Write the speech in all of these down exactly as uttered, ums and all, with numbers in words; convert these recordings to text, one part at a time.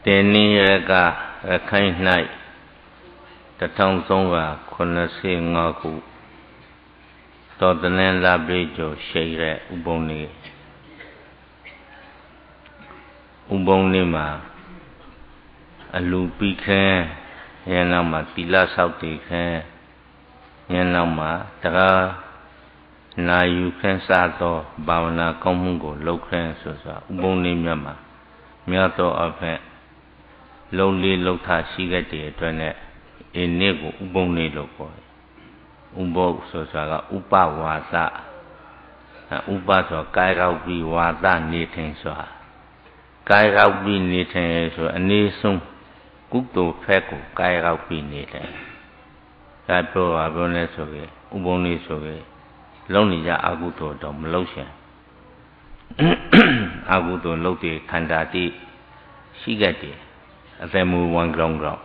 Teniraka a kind night. The town songa kona sing ngaku. Todanen la brejo share uboni. Uboni ma. A lupi can. Yanama tila sauti can. Yanama taga. Na you can sato bawana komungo low can so uboni mama. Miato of it. Lonely Lota Shigati Tonet in Nego Uboni Loco Umbo Sosaga Upa Wasa Upa so Kaira be Wasa knitting so Kaira be knitting so a nation Gukto Peco Kaira be knitting that pro Abones Soge Uboni Soge Lonely Aguto Dom Lotion Aguto Lote Kandati Shigati a family one ground ground.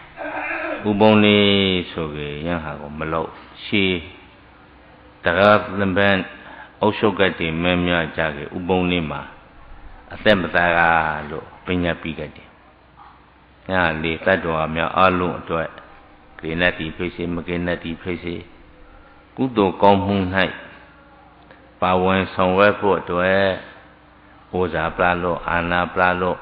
Uboni soge young hago malo. She Tarab the band also got the memia jaggy Uboni ma. A thembatara lo pinya pigati. Ya le tadwa mea alu to it. Grenati pese maginati pese. Kudo comhung night. Pawan somewhere for to it. Oza plalo, ana plalo.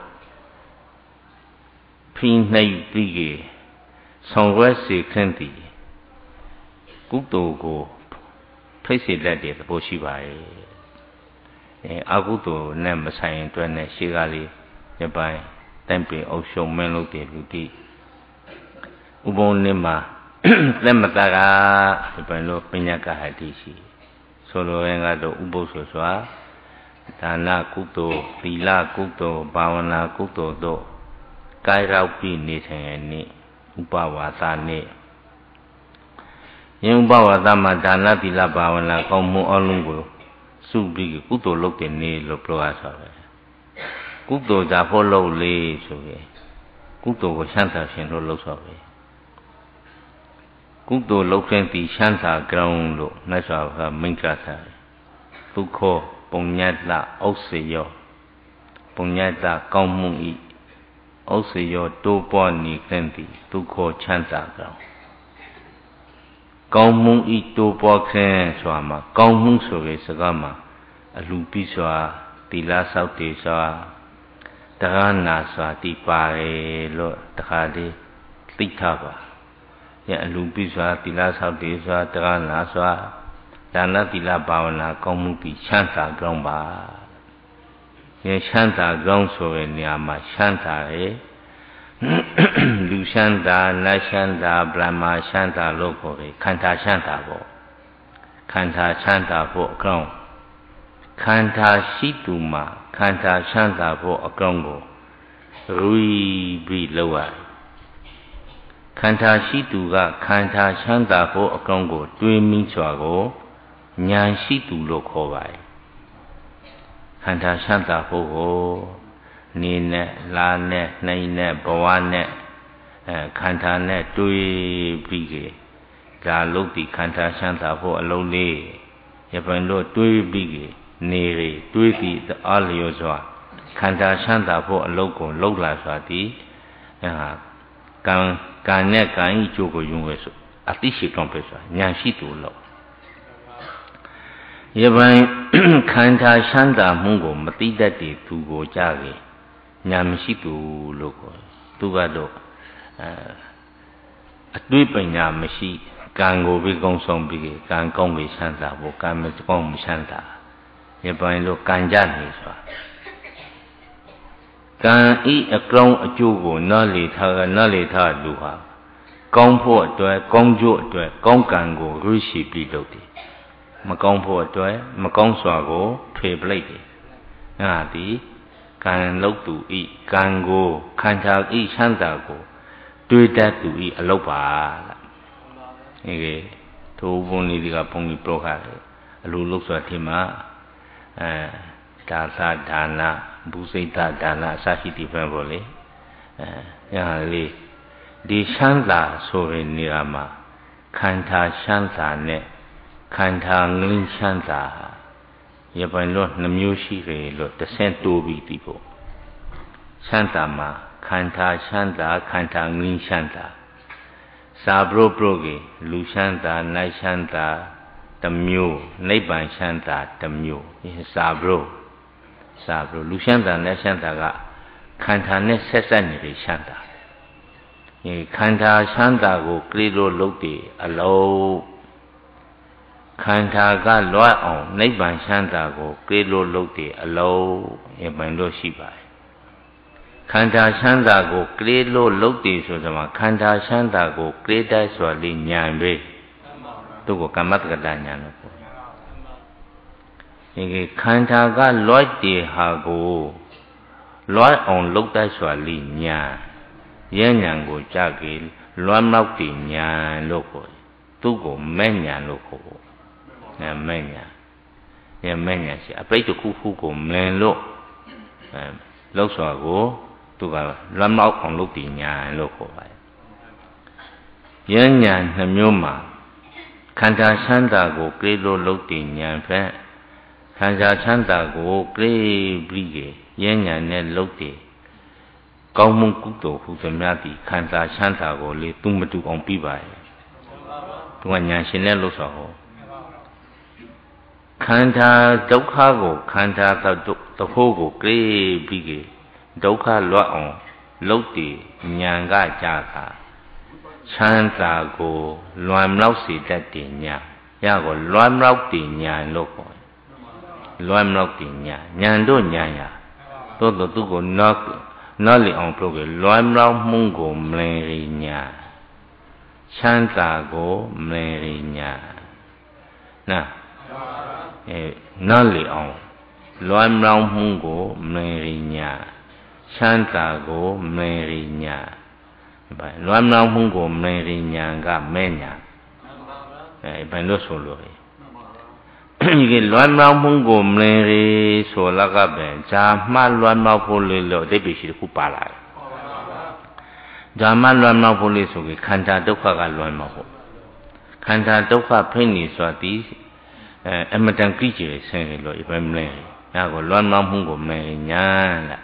Pin nay biggie, some westy candy. Guto go, place it let it bushy by. Aguto never signed to an shigali, thereby temple also melody beauty. Ubon Nima, Lematara, the Pano Pinaka Hadishi. Solo Engado Ubososwa, Tana Kuto, Pila Kuto, Bawana Kuto do. Kaira be knitting ni Upawata ni Yumbawa Madana Villa Bawana Komu Olungo Subi Kuto looked in ni Loploasa Kuto da follow lay so Kuto was Santa Shinto Losawe Kuto looked the Shanta ground look, nice of her Minkata Tuko Ponyata Oseyo Ponyata Komu eat. Also, your two born plenty to call Chanta ground. Gong eat two boxen swama, Gong Soge Sagama, a lupiswa, Tila Sauti Swa, Tarana Swa, Tipare, Lo, Takade, Titava. Ya lupiswa, Tila Sauti Swa, Tarana Swa, Dana Tila Bawana, Gong Chanta ground ba. Shanta ground so in Yama Shanta, eh? Lushanta, Nashanta, Brahma Shanta loco, Kanta Shanta bo. Kanta Shanta for a ground. Kanta Shituma, Kanta Shanta for a grongo. Rui be lower. Kanta Shituga, Kanta Shanta for a grongo, dreaming swago, Nyan Shitu loco by. Kanta Shanta Fogo, Nine, Lane, Nine, Bawane, Kanta net, Dui Biggie, La Loti, Kanta Shanta for a low lay, Yapan Lo, Dui Biggie, Nere, Dui the Aliozwa, Kanta Shanta for a local, Lola Swati, Gan Ganet Gan Ichogo Yungus, Atishi Compressor, Nyanshitu Lo. Yaban Kanta Shanta Mungo, Matida de Tugo Jagi, Nyamshitu Loco, Tugado, a tweeping Yamashi, Gango Bigong Song Big, Gan Gong Shanta, Bocam Gong Shanta, Yaban Lo Ganjan Hiswa. Gan eat a crown a jugo, Nolly Taga, Nolly Tar Luha, Gong Port to a Gong Jo to a Gong Gango, Rishi Bidoti. Macong for a toy, Macong swago, pay blade. Nadi can look to eat, can go, can't have eat Santa go. Do that to eat a lopa. Again, to only the pony proca, a looks at him, Tasa Dana, Busita Dana, Sashiti family. Yali, the Shanta so in Nirama, Kanta Shanta net. Kanta Ngling Shanta, Yapan Lot Namushi, Lot the Saint Toby people. Santa Ma, ခန္ဓာချမ်းသာခန္ဓာငြိမ်းချမ်းသာစာဘရုပရုကေလူချမ်းသာနတ်ချမ်းသာတစ်မျိုးနိဗ္ဗာန်ချမ်းသာတစ်မျိုးစာဘရုစာဘရုလူချမ်းသာနတ်ချမ်းသာကခန္ဓာနဲ့ဆက်ဆက်နေတဲ့ချမ်းသာဒီခန္ဓာချမ်းသာကိုကလေးလိုလုပ်တယ်အလုံးခန္ဓာကလွတ်အောင်နိဗ္ဗာန်ချမ်းသာကိုကလေးလိုလုပ်တယ်အလုံးအမှန်လို့ရှိပါတယ်ခန္ဓာချမ်းသာကိုကလေးလိုလုပ်တယ်ဆိုတော့မှခန္ဓာချမ်းသာကိုကလေးတိုက်ဆိုလေးဉာဏ်ပဲသူကကမ္မတက္ကတဉာဏ်လို့ပြောဒီခန္ဓာကလွတ်တယ်ဟာကိုလွတ်အောင်လုပ်တတ်စွာလေးညာရဲညာကိုကြကေလွတ်မောက်တည်ညာလို့ခေါ်တယ်သူ့ကိုမဲ့ညာလို့ခေါ်တယ်အဲမဲ့ညာရဲမဲ့ညာရှိအပိတ်တစ်ခုခုကိုမလင်လို့အဲလောက်စွာကိုသူကလွတ်မောက်အောင်လုပ်တည်ညာလို့ခေါ်ပါတယ်ရဲညာနှမျိုးမှာခန္ဓာချမ်းသာကိုကလေးလို့လုပ်တည်ညာဖက်ခန္ဓာချမ်းသာကိုကလေးပြီးကေရဲညာနဲ့လုပ်တယ်ကောင်းမှုကုသိုလ်ဟုသမျှသည်ခန္ဓာချမ်းသာကိုလေသူမတူအောင်ပြီးပါရဲ့သူကညာရှင်နဲ့လို့ဆိုတော့ခန္ဓာဒုက္ခကိုခန္ဓာတဖို့ကိုကလေးပြီးကေဒုက္ခလွတ်အောင်လုပ်တယ်ညာကကြတာချမ်းသာကိုလွမ်းမြောက်စေတတ်တယ်ညာရကိုလွမ်းမြောက်တယ်ညာလို့ခေါ်လွမ်းမြောက်တယ်ညာညာတို့ညာရတို့တို့သူကိုနော့နော့လီအောင်ပြုတ်ကလွမ်းမြောက်မှုကိုမလင်ရညာချမ်းသာကိုမလင်ရညာနာအဲနော့လီအောင်လွမ်းမြောက်မှုကိုမလင်ရညာချမ်းသာကိုမလင်ရညာဘာလွမ်းမြောက်မှုကိုမလင်ရညာကမဲ့ညာအဲဘယ်လိုဆိုလို့ဒီလွမ်းမြောက်မှုကိုမလင်ရီဆိုလာကပဲဇာမှလွမ်းမြောက်ဖို့လေလို့အတိတ်ပဲရှိတခုပါလာတယ်ဇာမှလွမ်းမြောက်ဖို့လေဆိုပြီးခန္ဓာဒုက္ခကလွမ်းမြောက်ဖို့ခန္ဓာဒုက္ခဖိနေစွာသည်အဲအမတန်ကြည့်ကြဆင်းရလို့အပဲမလင်ဒါကိုလွမ်းမြောက်မှုကိုမလင်ညာလား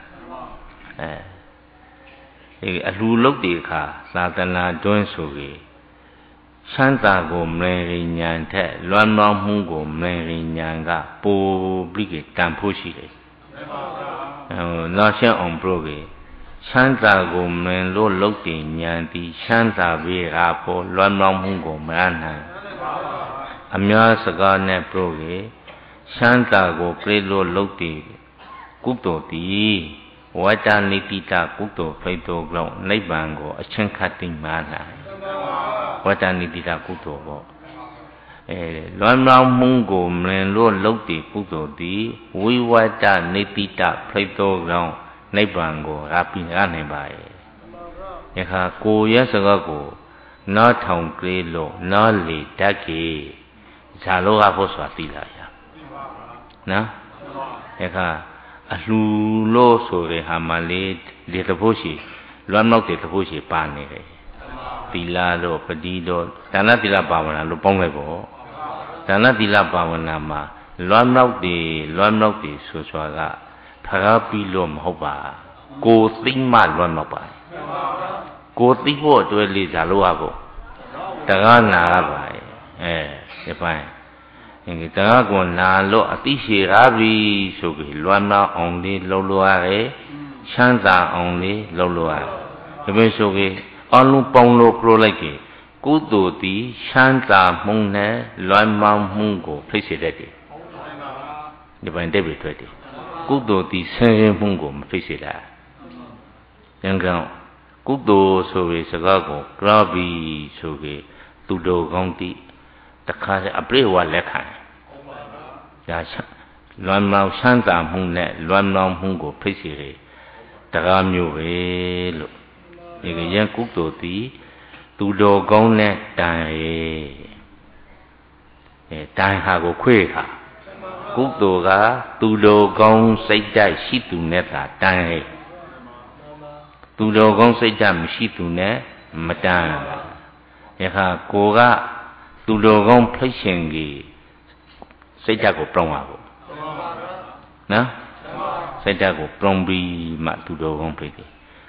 အဲဒီအလှလုတ်ဒီခါသာသနာတွင်းဆိုပြီးချမ်းသာကိုမလင်ရညာထက်လွမ်းမြောက်မှုကိုမလင်ရညာကပိုပြီးကတန်ဖို့ရှိတယ်။ဟိုနောက်ရှင်းအောင်ပြောကေချမ်းသာကိုမလင်လို့လုတ်တင်ညာတီချမ်းသာပြီးကပေါ်လွမ်းမြောက်မှုကိုမရနိုင်အများစကားနဲ့ပြောကေချမ်းသာကိုပြေလို့လုတ်တင်ကုသိုလ်တီဝတ္တနိတိတကုသိုလ်ဖိတ်တော်ကြောင့်နိဗ္ဗာန်ကိုအချင်းခတ်သိမှနိုင်ဝတ္တနိတိတကုသိုလ်ပေါ့အဲလွမ်းမြောက်မှုကိုမလင်လို့လုပ်တည်ကုသိုလ်သည်ဝိဝတ္တနိတိတဖိတ်တော်ကြောင့်နိဗ္ဗာန်ကိုရပြီရနိုင်ပါရဲ့ယခါကိုရဲ့စကားကိုနားထောင်ကြည့်လို့နားလေတတ်ကြီးဇာလောကဖို့ဆိုတာသိလာရနော်ယခါအလှလို့ဆိုတဲ့ဟာမှလေးဒီတဖို့ရှိလွမ်းမြောက်တဲ့တဖို့ရှိပါနေတယ်သီလတို့ပတိတို့ဒါနသီလဘာဝနာလို့ပေါင်းလိုက်ပေါ့ဒါနသီလဘာဝနာမှာလွမ်းမြောက်တယ်လွမ်းမြောက်တယ်ဆိုစွာကဖကားပြီးလို့မဟုတ်ပါကိုသိမှလွမ်းမြောက်ပါကိုသိဖို့အတွက်လေးဇာလို့ရဖို့တကားနာရပါအဲဒီပိုင်းဒီတကားကိုနာလို့အသိရှိရပြီဆိုပြီးလွမ်းမြောက်အောင်လေးလှုပ်လို့ရတယ်ချမ်းသာအောင်လေးလှုပ်လို့ရတယ်ဒီလိုဆိုပြီးအလုံးပေါင်းလို့ပြလိုက်ကြကုသိုလ်သည်ချမ်းသာမှုနဲ့လွမ်းမြောက်မှုကိုဖိတ်စေတတ်တယ်ဒီပိုင်းတက်ပြီးထွက်တယ်ကုသိုလ်သည်ဆင်းရဲမှုကိုမဖိတ်စေတာဉာဏ်ကောင်းကုသိုလ်ဆိုပြီးစကားကိုကြွားပြီးဆိုပြီးသူတော်ကောင်းတိတခါအပြည့်ဝလက်ခံဒါလွမ်းမြောက်ချမ်းသာမှုနဲ့လွမ်းမြောက်မှုကိုဖိတ်စေတယ်တရားမျိုးပဲလို့ဒီကရင်ကုသိုလ်သည်သူတော်ကောင်းနဲ့တန်ရဲ့အဲတန်ဟာကိုခွေခါကုသိုလ်ကသူတော်ကောင်းစိတ်ဓာတ်ရှိသူနဲ့သာတန်ရဲ့သူတော်ကောင်းစိတ်ဓာတ်မရှိသူနဲ့မတန်ရခါကိုကသူတော်ကောင်းဖိတ်ရှင်ကြီးစိတ်ဓာတ်ကိုပြောင်းပါဘူးနော်စိတ်ဓာတ်ကိုပြောင်းပြီးမှသူတော်ကောင်းဖိတ်တယ်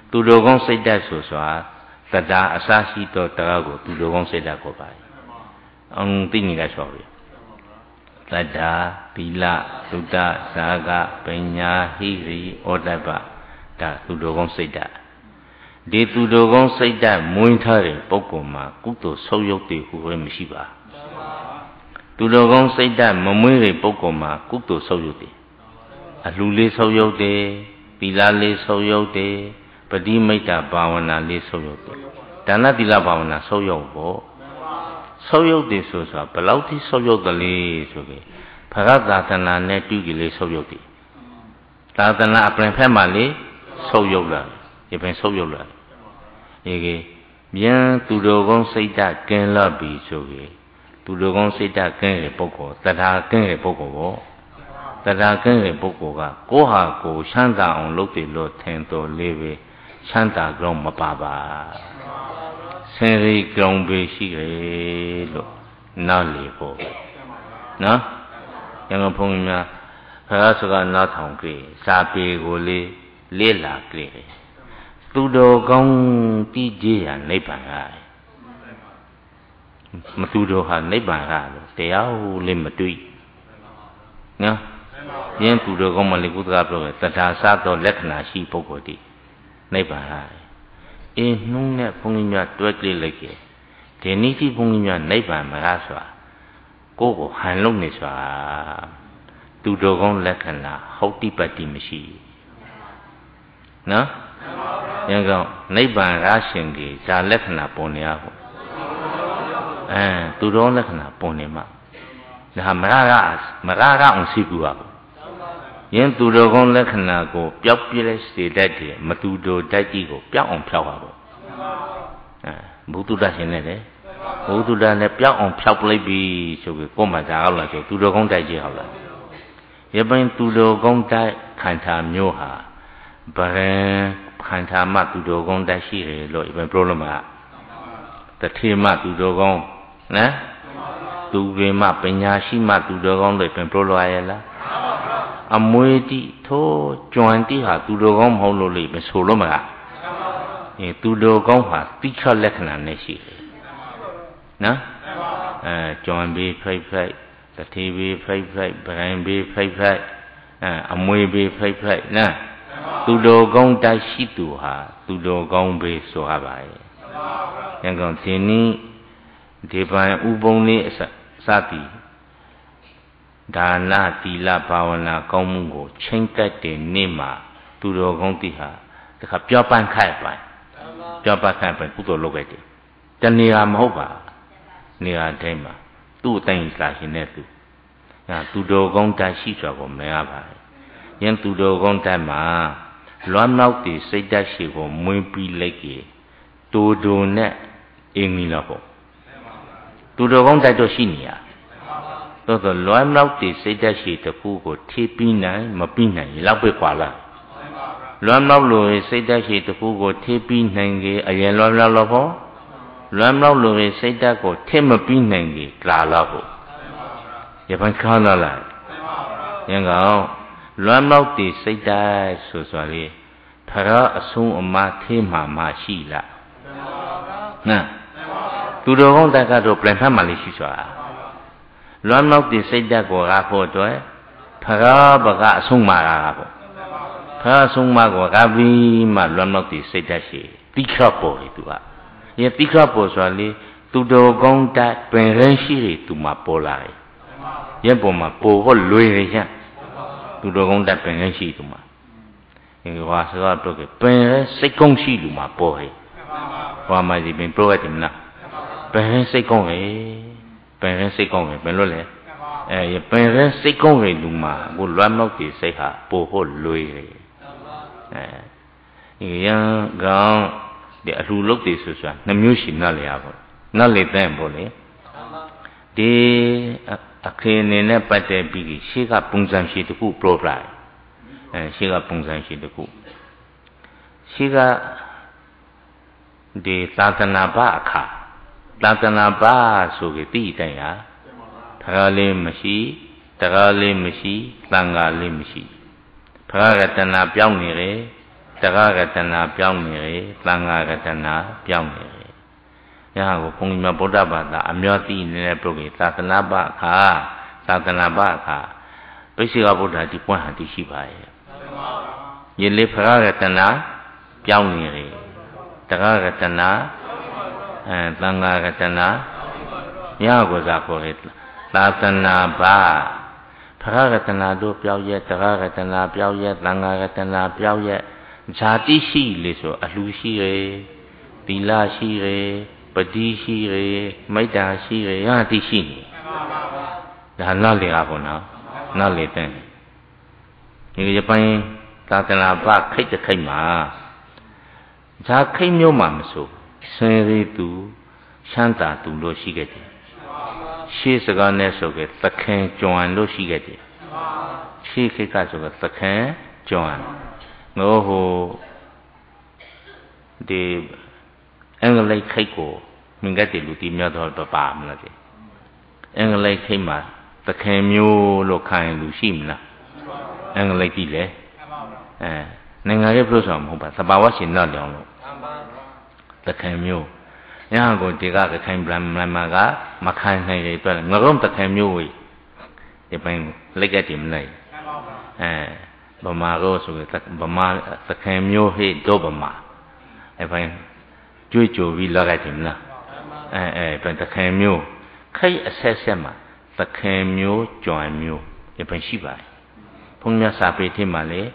သူတော်ကောင်းစိတ်ဓာတ်ဆိုဆိုတာတရားအစရှိသောတရားကိုသူတော်ကောင်းစိတ်ဓာတ်ကိုပါအောင်သိနေကြဆိုပြီတရားသီလသုဒ္ဓဇာကပညာဟိရိဩတ္တပဒါသူတော်ကောင်းစိတ်ဓာတ်ဒီသူတော်ကောင်းစိတ်ဓာတ်မွေးထားတဲ့ပုဂ္ဂိုလ်မှာကုသိုလ်ဆုပ်ယုပ်တွေဟူပဲမရှိပါသူတော်ကောင်းစိတ်ဓာတ်မမွေးတဲ့ပုဂ္ဂိုလ်မှာကုသိုလ်ဆုပ်ယုပ်တယ်အလှလေးဆုပ်ယုပ်တယ်သီလလေးဆုပ်ယုပ်တယ်ပฏิမိတ်တာဘာဝနာလေးဆုပ်ယုပ်တယ်ဒါနသီလဘာဝနာဆုပ်ယုပ်ဖို့ဆုပ်ယုပ်တယ်ဆိုဆိုတာဘယ်လောက်ထိဆုပ်ယုပ်တယ်လဲဆိုပြီးဖရသာသနာနဲ့တူကြလေးဆုပ်ယုပ်တယ်သာသနာအပြင်ဖက်မှလေးဆုပ်ယုပ်လာဒီပြင်ဆုပ်ယုပ်လာအေးကြီးမြန်သူတော်ကောင်းစိတ်ဓာတ်ကင်းလာပြီဆိုပြီးသူတော်ကောင်းစိတ်ဓာတ်ကင်းတဲ့ပုဂ္ဂိုလ်တရားကင်းတဲ့ပုဂ္ဂိုလ်ကိုတရားကင်းတဲ့ပုဂ္ဂိုလ်ကကိုယ်ဟာကိုယ်ချမ်းသာအောင်လုပ်တယ်လို့ထင်တော်လေးပဲချမ်းသာကြောင်းမပါပါဆင်းရဲကြောင်းပဲရှိတယ်လို့နားလေဖို့နော်ရန်ကုန်ဘုန်းကြီးများဖရာစကားနားထောင်ကြည့်စာပေကိုလေးလေ့လာကြည့်သူတော်ကောင်းတိကျရာနိဗ္ဗာန်ဟာမသူတော်ဟာနိဗ္ဗာန်ဟာတရားလေးမတွေ့နော်ယင်းသူတော်ကောင်းမလေးကုသကပြောတယ်တရားစသောလက္ခဏာရှိပုဂ္ဂိုလ်တိနိဗ္ဗာန်ဟာအင်းနှုံးနဲ့ဘုန်းကြီးများတွဲကြည့်လိုက်ကြဒီနည်းကြီးဘုန်းကြီးများနိဗ္ဗာန်မလားဆိုတာကိုယ်ကိုဟန်လုံးနေဆိုတာသူတော်ကောင်းလက္ခဏာဟုတ်တိပတ္တိမရှိနော်ယင်းကောင်နိဗ္ဗာန်ရာရှင်ကြီးဇာလက္ခဏာပေါ်နေရဖို့အဲသူတော်လက္ခဏာပေါ်နေမှာဒါမရရမရရအောင်ရှိကူပါယင်းသူတော်ကောင်းလက္ခဏာကိုပျောက်ပြည့်စေတတ်တယ်မသူတော်တတ်ကြီးကိုပျောက်အောင်ဖျောက်ပါဘူးအဲဘုသူတ္တရှင်နဲ့လေဘုသူတ္တနဲ့ပျောက်အောင်ဖျောက်ပလိုက်ပြီဆိုပြီးကိုယ်မှသာဟုတ်လားဆိုသူတော်ကောင်းတိုက်ကြီးဟုတ်လားရပိုင်းသူတော်ကောင်းတိုက်ခန္ဓာမျိုးဟာဗရင်ခန္ဓာမှသူတော်ကောင်းတိုက်ရှိတယ်လို့ရပိုင်း problem ကတထေမှသူတော်ကောင်းနော်သူတွေမှပညာရှိမှသူတော်ကောင်းလို့ပြန် problem ရလားအမွေတိထိုးကြွန်တိဟာသူတော်ကောင်းမဟုတ်လို့လေမဆိုလို့မလားအဲသူတော်ကောင်းဟာတိခလက္ခဏာနဲ့ရှိတယ်နော်အဲကြွန်ပြီးဖိတ်ဖိတ်တတိပြီးဖိတ်ဖိတ်ဗရင်ပြီးဖိတ်ဖိတ်အဲအမွေပြီးဖိတ်ဖိတ်နော်သူတော်ကောင်းတိုက်ရှိသူဟာသူတော်ကောင်းပဲဆိုရပါရဲ့ရန်ကုန်ဒီနည်းဒီပန်ဥပုံလေးအစစသည်ဒါနသီလဘာဝနာကောင်းမှုကိုချိန်ကပ်တဲ့နေ့မှာသူတော်ကောင်းတိဟာတခါပြောပန်းခိုက်ပိုင်ပြောပန်းခိုက်ပိုင်ကုသိုလ်လုပ်ခဲ့တယ်တဏှာမဟုတ်ပါနေရာတိုင်းမှာသူ့အတိုင်းလာရှင်တဲ့သူညာသူတော်ကောင်းတိုက်ရှိစွာကိုမရပါဘူးယင်းသူတော်ကောင်းတိုက်မှာလွမ်းမြောက်တဲ့စိတ်ဓာတ်ရှိကိုမွေးပြီးလိုက်ကြီးတူတူနဲ့အင်းကြီးတော့ပေါ့သူတော်ကောင်းတိုက်တော့ရှိနေရသို့သောလွမ်းမြောက်တဲ့စိတ်ဓာတ်ရှိတစ်ခုကိုထိပြီးနိုင်မပြီးနိုင်ရင်လောက်ပဲကွာလားလွမ်းမြောက်လို့စိတ်ဓာတ်ရှိတစ်ခုကိုထိပြီးနိုင်ကြီးအရင်လွမ်းမြောက်လို့ပေါ့လွမ်းမြောက်လို့စိတ်ဓာတ်ကိုထိမပြီးနိုင်ကြီးကြာတော့ပေါ့ရပန်းခါလာလိုက်ရန်ကောင်လွမ်းမြောက်တဲ့စိတ်ဓာတ်ဆိုဆိုလေဖရာအဆုံးအမသေးမှမရှိလားနော်သူတော်ကောင်းတက်ကတော့ပြန်ဖတ်မှလေးရှိဆိုတာလွမ်းမြောက်တဲ့စိတ်ဓာတ်ကိုရဖို့အတွက်ဖရာဘကအဆုံးမတာပေါ့ဖရာအဆုံးမကိုရပြီးမှလွမ်းမြောက်တဲ့စိတ်ဓာတ်ရှိတိခတ်ပေါ်လေသူကဒီတိခတ်ပေါ်ဆိုတာလေသူတော်ကောင်းတက်ပင်ရင်းရှိတယ်သူမှပေါ်လာတယ်ရဲ့ပေါ်မှာပေါ်ဖို့လွေရရသူတော်ကောင်းတက်ပင်ရင်းရှိသူမှဒီကွာဆိုတော့ပင်ရစိတ်ကောင်းရှိလူမှပေါ်ဟဲ့ဟောမှဒီပင်ပြောရတယ်မလားပင်ရစိတ်ကောင်းဟဲ့ပင်ရစိတ်ကောင်းဟဲ့ဘယ်လိုလဲအဲပင်ရစိတ်ကောင်းဟဲ့လူမှကိုလွမ်းမောက်တဲ့စိတ်ဟာပေါ်ဖို့လွေတယ်အဲရန်ကောင်ဒီအလှလုပ်တယ်ဆိုဆိုတာနှမျိုးရှိနှက်လေရပါနှက်လေတဲ့ပေါ့လေဒီအခင်းနေနဲ့ပတ်သက်ပြီးရှေ့ကပုံစံရှိတခုပရိုပလိုက်အဲရှေ့ကပုံစံရှိတခုရှေ့ကဒီသာသနာ့ဘအခါသာသနာ့ဘဆိုကြတိတိုင်ဟာဖရာလေးမရှိတရားလေးမရှိသံဃာလေးမရှိဖရာကတဏှာပြောင်းနေတယ် Taka Gatana Piaunere, Tanga Gatana Piaunere. Yago Pungima Buddha Bada, Amyati Neprogi, Tatanaba Ka, Tatanaba Ka, Pesiga Buddha di Puan di Shibai. Yele Pragatana Piaunere, Taka Gatana, Tanga Gatana, Yago Zakoret, Tatanaba. Pragatana do Piauye, Tagatana Piauye, Langagatana Piauye, Jati shi liso, Alushi re, Tila shi re, Padi shi re, Maida shi re, Yati shi. Dana le Abona, Nale ten. You Japan, Tatana Ba, Kate Kaima. Jakim yo mamso, Senri tu, Shanta tu lo shigeti. She is a goddess of it, the king Joan lo shigeti. She kikas of the king Joan. No ho the Anglai Kaiko, Mingati Luti Mother Papa Mlati. Anglai Kima, the Camu Lokai Lushimna. Anglai Dile. Eh, Nangari Blossom, but the Bawashi not young. The Camu. Yango Diga, the Cambram Lamaga, Makan Hay, Marom the Camu. The Bang Legatim Lay. Eh. Bama rose with Bama the Camu he Dobama. If I Juju we look at him now. Eh, but the Camu Kay assessema, the Camu join mu, if I shibai. Punya Sapeti Male,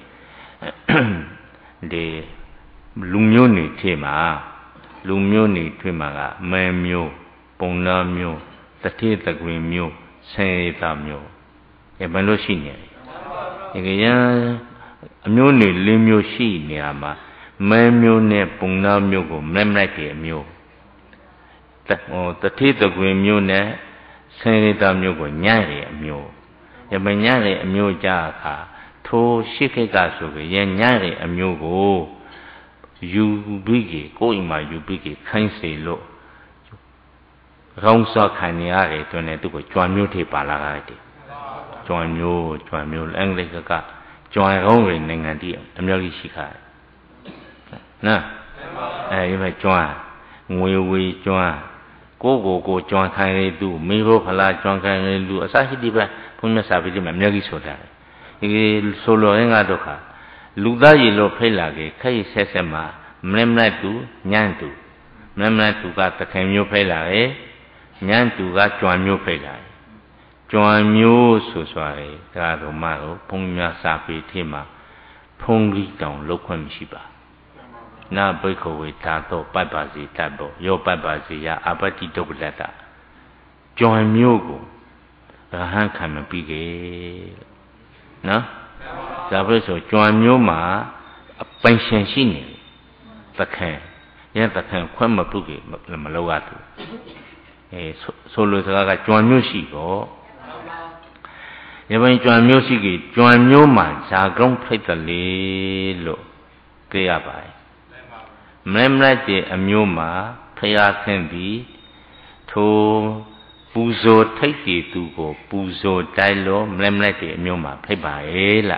the Lumuni Tema, Lumuni Timaga, Mamu, Pona mu, the teeth the green mu, Say Tamu, a Malosini. A new limio she neama, Mamu ne Puna mugo, Memlaki mu. The teeth of green mu ne, Senator mugo, Nyari mu. A Manyari a mu jaka, to Shikagasu, Yan Nyari a mugo. You biggie, going my you biggie, can't say low. Rongsa Kanyari to Netuko, Joan Muti Palagati. Join you, join you, Anglica, join only Nangadi, Ameli Shika. Na, I may join, we we join, go go go, join kindly do, Miro Pala, join kindly do, Asahi Diva, Puna Savidi, Mameli Soda. He solo Engadoka, Luda Yellow Pelage, Kay Sesema, Mlemna do, Nyantu, Mlemna to got the Camu Pelage, Nyantu got join you Pelage. Join mu so sorry, Gado Maro, Punya Sapi Tima, Pungi down, Loquam Shiba. Now break away Tato, Babazi Tabo, your Babazia, Abati Dogleta. Join Mugo, the hand come and big. No? Sabaso, join Muma, a pension shini, the can. Yet the can Quama Pugi, the Malawatu. Solo Saga, join Musigo. Even join music, join new man, Sagron Petali lo, Gaya by. Memra de Amuma, Paya can be to Buzo take it to go, Buzo Dilo, Memra de Amuma, pay by Ela.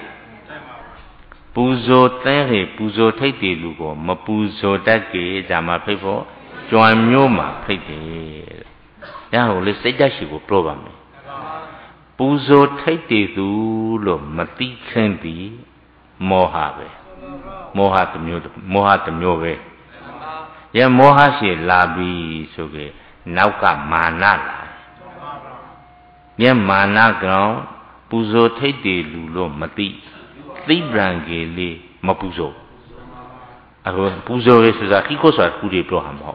Buzo Terry, Buzo take the Lugo, Mapuzo Dagi, Dama people, join Muma, pay the. Now let's say that she will program me. Buzo take the do Mati candy Mohave Moha the mute Moha the Move. Ya Moha she labi so ge Nauka Manala. Ya Mana ground Buzo take the Lulo Mati Librangeli Mapuzo. Buzo is a Kikosa Kudi Proham.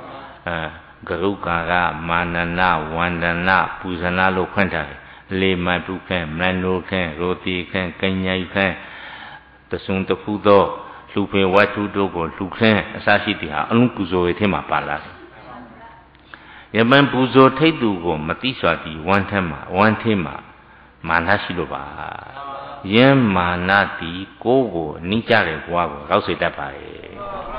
Garuka Manana Wandana Puzanalo Quantari. Le my book can, Mano can, Roti can, Kenya can, the soon the Pudo, Lupe what to do go, Lucan, Sashiti, Uncuzo et him a palace. Yaman Puzo take to go, Matisati, one tema, one tema, Manashilova. Yem Manati, Gogo, Nijare, Guago, Rausetapai.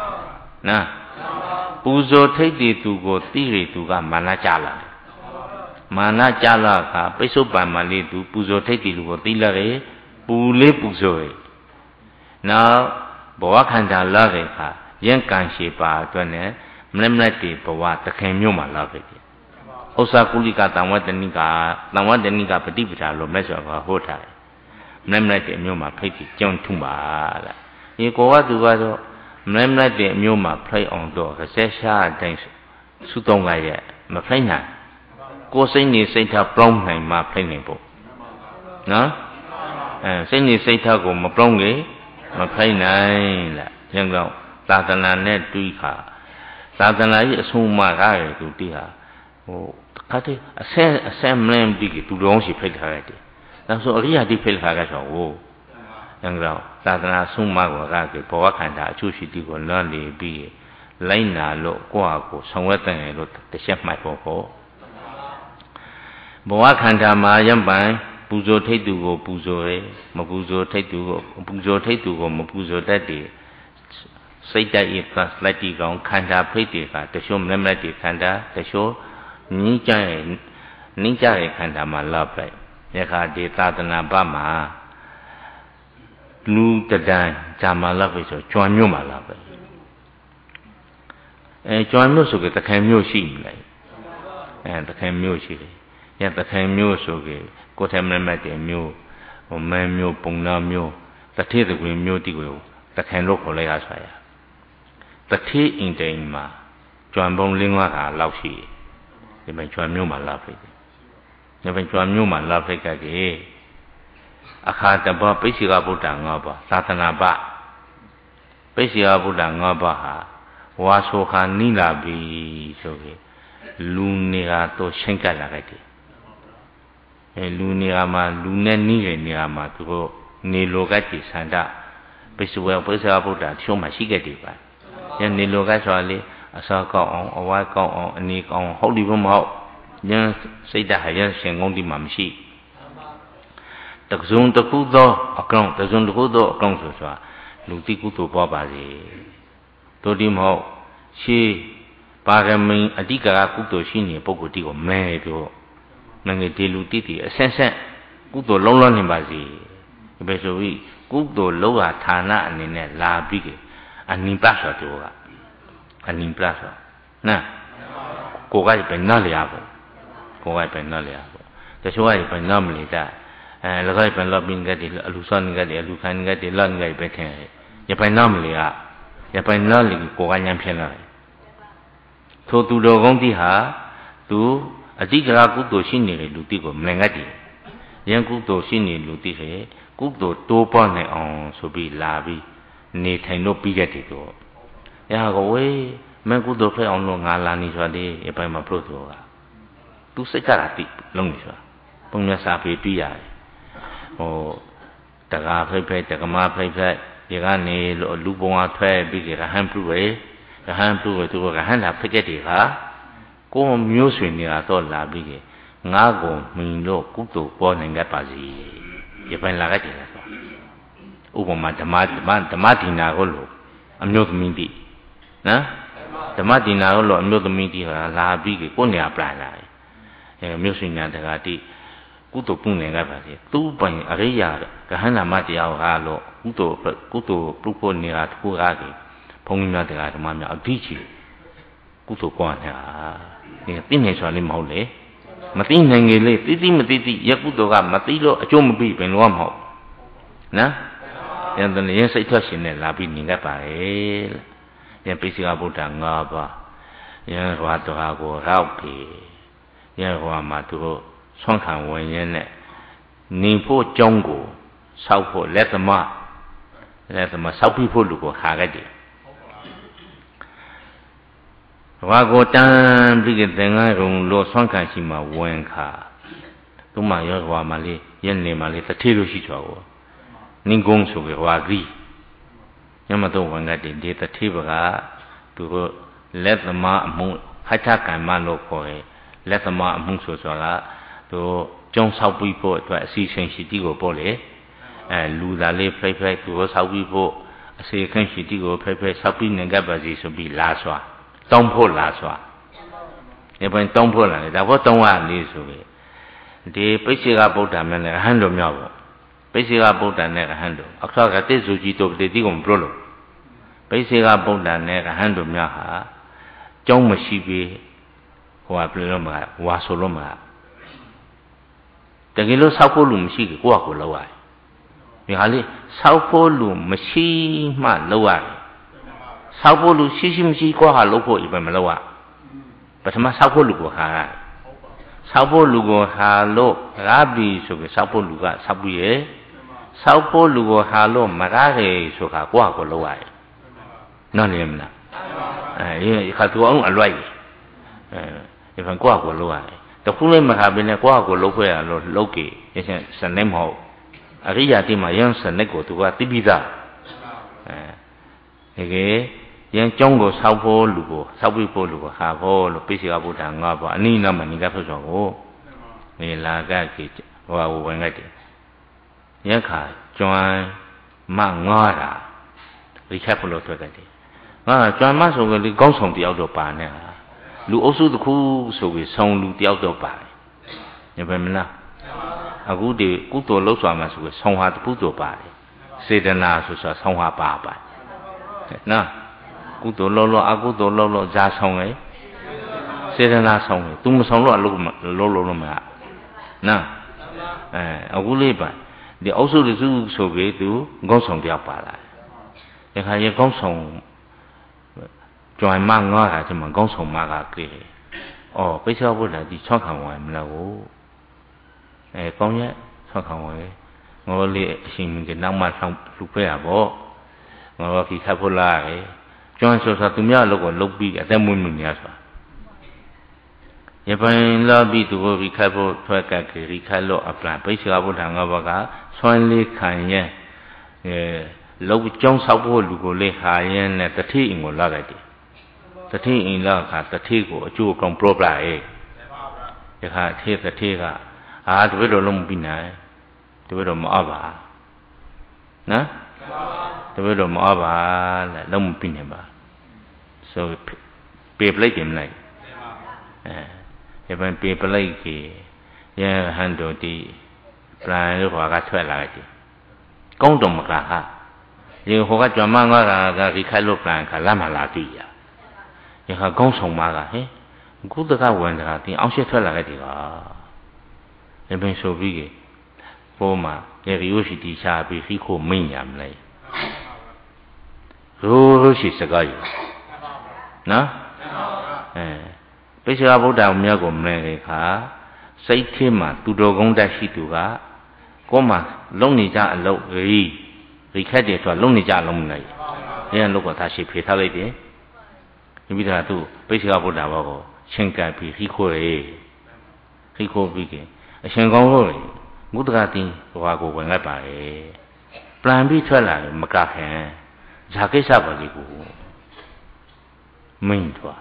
Na Puzo take it to go, Tiri to go, Manachala. Mana Jala ka peso by Mali to Puzo take it to Tilare, Pule Puzo. Now ဘောခန္ဓာလာခဲ့ခါယံကံရှိပါအတွက်နဲ့မလမလက်တီဘဝတခင်မျိုးမှာလာခဲ့တယ်ဥစ္စာကုလိကတံဝတ္တနိကတံဝတ္တနိကပฏิပဒါလို့မဲ့ဆိုတော့ဟောထားတယ်မလမလက်တီမျိုးမှာဖိတ်ပြီးကြောင်းထုပါလားဒီကောကသူကတော့မလမလက်တီမျိုးမှာဖိတ်အောင်တော့ကစက်ရှားတိုင်းစုသုံးကရဲ့မဖိတ်နိုင်ကိုယ်စိတ်နေစိတ်ထားပြောင်းနိုင်မှဖိတ်နိုင်ဖို့နော်အဲစိတ်နေစိတ်ထားကိုမပြောင်းလေမဖိတ်နိုင်လားရင်းကောင်သာသနာနဲ့တွေးခါသာသနာရဲ့အဆုံးအမကားရဲ့သူတိဟာဟိုခါတဲ့အဆဲအဆဲမလင်းပြီးသူတော်ရှိဖိတ်ထားရတယ်ဒါဆိုအရိယာတိဖိတ်ထားကြဆိုဟိုရင်းကောင်သာသနာဆုံးမကောကကဘဝခန္ဓာအချို့ရှိတိကိုလွန်နေပြီးလိုက်နာလို့ကိုယ့်ဟာကိုယ်ဆောင်ရွက်တဲ့လို့တစ်ချက်မှတ်ဖို့ဟောဘဝခန္ဓာမှာယံပိုင်ပူဇော်ထိတ်သူကိုပူဇော်ရဲမပူဇော်ထိတ်သူကိုပူဇော်ထိတ်သူကိုမပူဇော်တတ်တယ်စိတ်တည်းသတ်လက်တီကောင်ခန္ဓာဖိတ်တွေကတချို့မလက်တီခန္ဓာတချို့နင်းကြရဲ့နင်းကြရဲ့ခန္ဓာမှာလောက်ပဲယခါဒီသာသနာပမှာလူတဒန်းဂျာမာလောက်ပဲဆိုကျွမ်းမြို့မှာလောက်ပဲအဲကျွမ်းမြို့ဆိုကြတခိုင်မြို့ရှိနေလေအဲတခိုင်မြို့ရှိတယ်ရတခိုင်မြို့ဆိုကြကိုထဲမလက်မတဲ့မြို့ဟိုမန်းမြို့ပုံနာမြို့တထေးတကွေမြို့တိကိုတခိုင်လို့ခေါ်လိုက်ရဆိုရတထေးအင်တိန်မှာကျွမ်းပုံလင်းဝါကလောက်ရှိဒီမှာကျွမ်းမြို့မှာလောက်ဖြစ်တယ်ဒီမှာကျွမ်းမြို့မှာလောက်ဖြစ်ကြတယ်အခါတပပိစိကဗုဒ္ဓငါးပါးသာသနာပပိစိကဗုဒ္ဓငါးပါးဟာဝါဆိုခါနိလာပြီဆိုပြီးလူနေကတော့ရှင်းကပ်လာခဲ့တယ်အဲလူနေရာမှာလူနဲ့နှီးတဲ့နေရာမှာသူတို့နေလောကတိဆန္ဒပိစဝေပိစဝဗုဒ္ဓအချို့မှရှိခဲ့တယ်ပါညနေလောကဆိုတာလေအစာကောက်အောင်အဝါကောက်အောင်အနေကောက်အောင်ဟုတ်ဒီဘမဟုတ်ညစိတ်ဓာတ်ဟာရရှင်ကုန်းဒီမှာမရှိတကစုံတခုသောအကောင်တစုံတခုသောအကောင်ဆိုဆိုတာလူတိကုသိုလ်ပေါ်ပါစေတို့ဒီမဟုတ်ရှေးပါရမီအဓိကကုသိုလ်ရှိနေပုဂ္ဂိုလ်တိကိုမဲပြောငငယ်ဒီလူတိတိအဆက်ဆက်ကုသိုလ်လုံးလုံးနေပါစေဒီပဲဆိုပြီးကုသိုလ်လောကဌာနအနေနဲ့လာပြီးအနိပဆိုတော့ကအနိပဆိုနာကိုကပဲနားလျာပေါ့ကိုကပဲနားလျာပေါ့တချို့ကပဲနားမလီတာအဲလောကပဲလောပင်ကတည်းအလူဆွမ်းကတည်းအလူခံကတည်းလောငယ်ပဲထင်ရပဲနားမလီကရပဲနားလီကိုကညံဖြစ်လာတယ်ထိုသူတော်ကောင်းတိဟာသူအတိကရာကုသိုလ်ရှိနေတဲ့လူတိကိုမလင်ငတ်တယ်။ယံကုသိုလ်ရှိနေလူတိရဲ့ကုသိုလ်တိုးပွားနိုင်အောင်ဆိုပြီးလာပြီးနေထိုင်လို့ပြီးခဲ့တယ်တော့။အဲဟာကိုဝေးမကုသိုလ်ဖြစ်အောင်လို့ငါလာနေဆိုတဲ့အပိုင်းမှာပြုတ်တော့ကသူစိတ်ကတာတိလုံးနေဆိုတာပုံမျက်စာပေပြီးရတယ်။ဟိုတကားဖိတ်ဖိတ်တကမာဖိတ်ဖိတ်ဒီကနေလို့လူပုံအားထွက်ပြီးကြဟန်ပြုတ်ရဟန်ပြုတ်သူကဟန်လာဖိတ်ခဲ့တယ်ဟာကိုယ်မျိုးဆွေနေတာတော့လာပြီးငါကိုမင်းလို့ကုသိုလ်ပေါ်နိုင်ကြပါစေဒီပိုင်းလာကြတယ်ဆိုဥပမာဓမ္မဓမ္မဓမ္မဒီနာကိုလို့အမျိုးသမီးတိနော်ဓမ္မဒီနာကိုလို့အမျိုးသမီးတိဟာလာပြီးကိုယ်နေရာပြန်လာတယ်အဲမျိုးဆွေညာတကာတိကုသိုလ်ပြုနိုင်ကြပါစေသူ့ပိုင်အရိယာကဟန္တာမတရားဟာလို့ကုသိုလ်ကုသိုလ်ပြုဖို့နေတာတခုကားကြီးဘုန်းကြီးများတရားဓမ္မများအပြီးချီကုသိုလ်ပွားနေတာဒီသိနေဆိုလည်းမဟုတ်လေမသိနိုင်ကြလေသိသိမသိသိရကုသိုလ်ကမသိလို့အကျိုးမပြီးဘယ်လိုမှမဟုတ်နော်ယံတန်ရင်စိတ်ထွက်ရှင်နဲ့လာပြီးနေတတ်ပါလေယံပိစိကဗုဒ္ဓငါးပါးယံဟောတော်ကိုရောက်ပြီယံဟောမှာသူတို့ဆွမ်းခံဝင်ရင်းနဲ့နေဖို့ကြောင်းကိုစောက်ဖို့လက်သမလက်သမစောက်ပြီးဖို့လူကိုခါခဲ့တယ်ဘာကိုတန်းပြီးတဲ့သင်္ကန်းရုံလို့ဆွမ်းခံရှိမှဝင်ခါသူမှရောဟွာမှလေးရက်နေမှလေးတထေးလို့ရှိချောကိုနင်းကုန်းဆိုကြဟွာကြီးညမတော့ဝင်ကတည်းဒီတထေးဘကသူတို့လက်သမအမှုဟဋ္ဌကံမလို့ခေါ်ရဲ့လက်သမအမှုဆိုဆိုတာသူကျုံဆောက်ပြီးဖို့အတွက်အစီအစဉ်ရှိတီကိုပို့လေအဲလူသားလေးဖိတ်ဖိတ်သူကိုဆောက်ပြီးဖို့အစီအစဉ်ရှိတီကိုဖိတ်ဖိတ်ဆောက်ပြီးနေကြပါစီဆိုပြီးလာစွာတောင်းဖို့လာစွာဒီပိုင်းတောင်းဖို့လာတယ်ဒါဘောတောင်းရလေးဆိုပြီးဒီပိစိကဗုဒ္ဓမနဲ့အဟံတော်မြောက်ပေါ့ပိစိကဗုဒ္ဓနဲ့အဟံတော်အခါကတိစုကြည်တို့တိတိကိုမပြောလို့ပိစေကဗုဒ္ဓနဲ့ရဟန်းတို့များဟာကျောင်းမရှိပြီးဟိုကပြလို့မှာဝါဆိုလို့မှာတကယ်လို့ဆောက်ဖို့လူမရှိဘူးကိုယ့်ဟာကိုယ်လောက်ရတယ်ဒီဟာလေးဆောက်ဖို့လူမရှိမှလောက်ရတယ်ဆောက်ဖို့လူရှိရှိမရှိကိုယ့်ဟာလောက်ဖို့ပဲမလောက်ရပထမဆောက်ဖို့လူကိုဟာဆောက်ဖို့လူကိုဟာလို့ရာပြီဆိုပြီးဆောက်ဖို့လူကဆောက်ပြီးရဆောက်ဖို့လူကိုဟာလို့မရခဲ့ဆိုတာကိုယ့်ဟာကိုယ်လောက်ရတယ်နော်နေမလားအဲခါတူအောင်အလွိုက်အဲဒီဖန်ကိုယ့်ဟာကိုယ်လောက်ရတယ်တခုလေးမဟာဘင်းနဲ့ကိုယ့်ဟာကိုယ်လောက်ဖွဲ့ရလို့လောက်ကြည့်ရချင်းစနေမဟုတ်အရိယာတိမှာယန်းစနေကိုသူကတိပိသားအဲတကယ်ယန်းကျောင်းကိုဆောက်ဖို့လူကိုဆောက်ပြီးဖို့လူကိုဟာဖို့လို့ပိစိကဗုဒ္ဓငါးပါးအနိနာမနိကဖြစ်ဆိုကိုနေလာကကြီးဟိုဟိုဝင်ခဲ့တယ်ယက္ခာကျွမ်းမငါးတာဒီချက်ဖို့လို့ထွက်ခဲ့တယ်ငါကျွမ်းမဆိုကလေးကောင်းဆောင်တယောက်တော့ပါနေတာလူအုပ်စုတစ်ခုဆိုပြီးဆောင်းလူတယောက်တော့ပါတယ်ညဘယ်မလားအခုဒီကုသိုလ်လှုပ်ဆောင်မှာဆိုပြီးဆောင်းဟာတစ်ခုတော့ပါတယ်စေတနာဆိုဆိုဆောင်းဟာပါပါနော်ကုသိုလ်လှုပ်လို့အကုသိုလ်လှုပ်လို့ဇာဆောင်လေစေတနာဆောင်လေသူမဆောင်လို့အလုပ်လှုပ်လို့လို့မရနော်အဲအခုလေးပါဒီအုပ်စုတစ်စုဆိုပြီးသူကောင်းဆောင်တယောက်ပါလာဒီခါရေကောင်းဆောင်ကျွမ်းမငါးတာဒီမှာကောင်းဆောင်မကကြည့်အော်ပိဿဝုဒ္ဓဒီချောက်ခံဝင်မလားကိုအဲကောင်းရဲ့ချောက်ခံဝင်ငေါလေးအရှင်မင်းကနောက်မှဆောင်လူဖဲရပေါ့ငေါခိခတ်ဖို့လားလေကျွမ်းဆိုဆိုသူများလောက်ကိုလုတ်ပြီးအသက်မွေးမှုများဆိုတာယပန်လာပြီးသူကိုခိခတ်ဖို့ထွက်ကခိခတ်လို့အပလန်ပိဿဝုဒ္ဓငါးပါးကဆွမ်းလေးခံရဲ့အဲလောက်ကျောင်းဆောက်ဖို့လူကိုလေးဟာရင်နဲ့တတိအင်ကိုလာလိုက်တယ်တတိအင်လာခါတတိကိုအကျိုးကောင်ပရောပလာရဲ့ဒီခါအထေတတိကအာတပည့်တော်လုံးမပြီးနိုင်တပည့်တော်မအားပါနော်တပည့်တော်မအားပါလဲလုံးမပြီးနိုင်ပါဆိုပေပလိုက်တယ်မလိုက်အဲဒီပန်ပေပလိုက်ကြီးရဟန်တော်ဒီပလန်လို့ခေါ်ကထွက်လာတယ်ကောင်းတော်မကဟာဒီဟိုကကြွမ်းမငါကကဒီခိုက်လို့ပလန်ခါလာမလာပြီရဒီခါကောင်းဆောင်မကဟင်ကုသကဝန်တာတင်အောင်ရှက်ထွက်လာခဲ့တယ်ကဒီပင်ဆိုပြီးကပေါ်မှာရေရီယိုရှိတီရှာပြီးခိခိုမိန်ရမလဲရိုးရိုးရှိစကားယူနော်အဲပိဿဝဗုဒ္ဓမြတ်ကိုမလဲခါစိတ်ထဲမှာသူတော်ကောင်းတတ်ရှိသူကကိုယ်မှာလုံနေကြအလုပ်ကြီးရိခတ်တယ်ဆိုတာလုံနေကြအလုံးမလိုက်အဲဒါလောကသားရှိဖေထားလိုက်တယ်ဒီပြီးတော့သူပိဿဝဗုဒ္ဓဘောကိုချင်းကပ်ပြီးခိခိုရေခိခိုပြီးကအရှင်ကောင်းလို့ငုတ္တကတိဟိုဟာကိုဝင်လိုက်ပါလေပလန်ပြီးထွက်လာတယ်မကခင်ဇာကိစ္စပါလိကိုမိန်ထွာ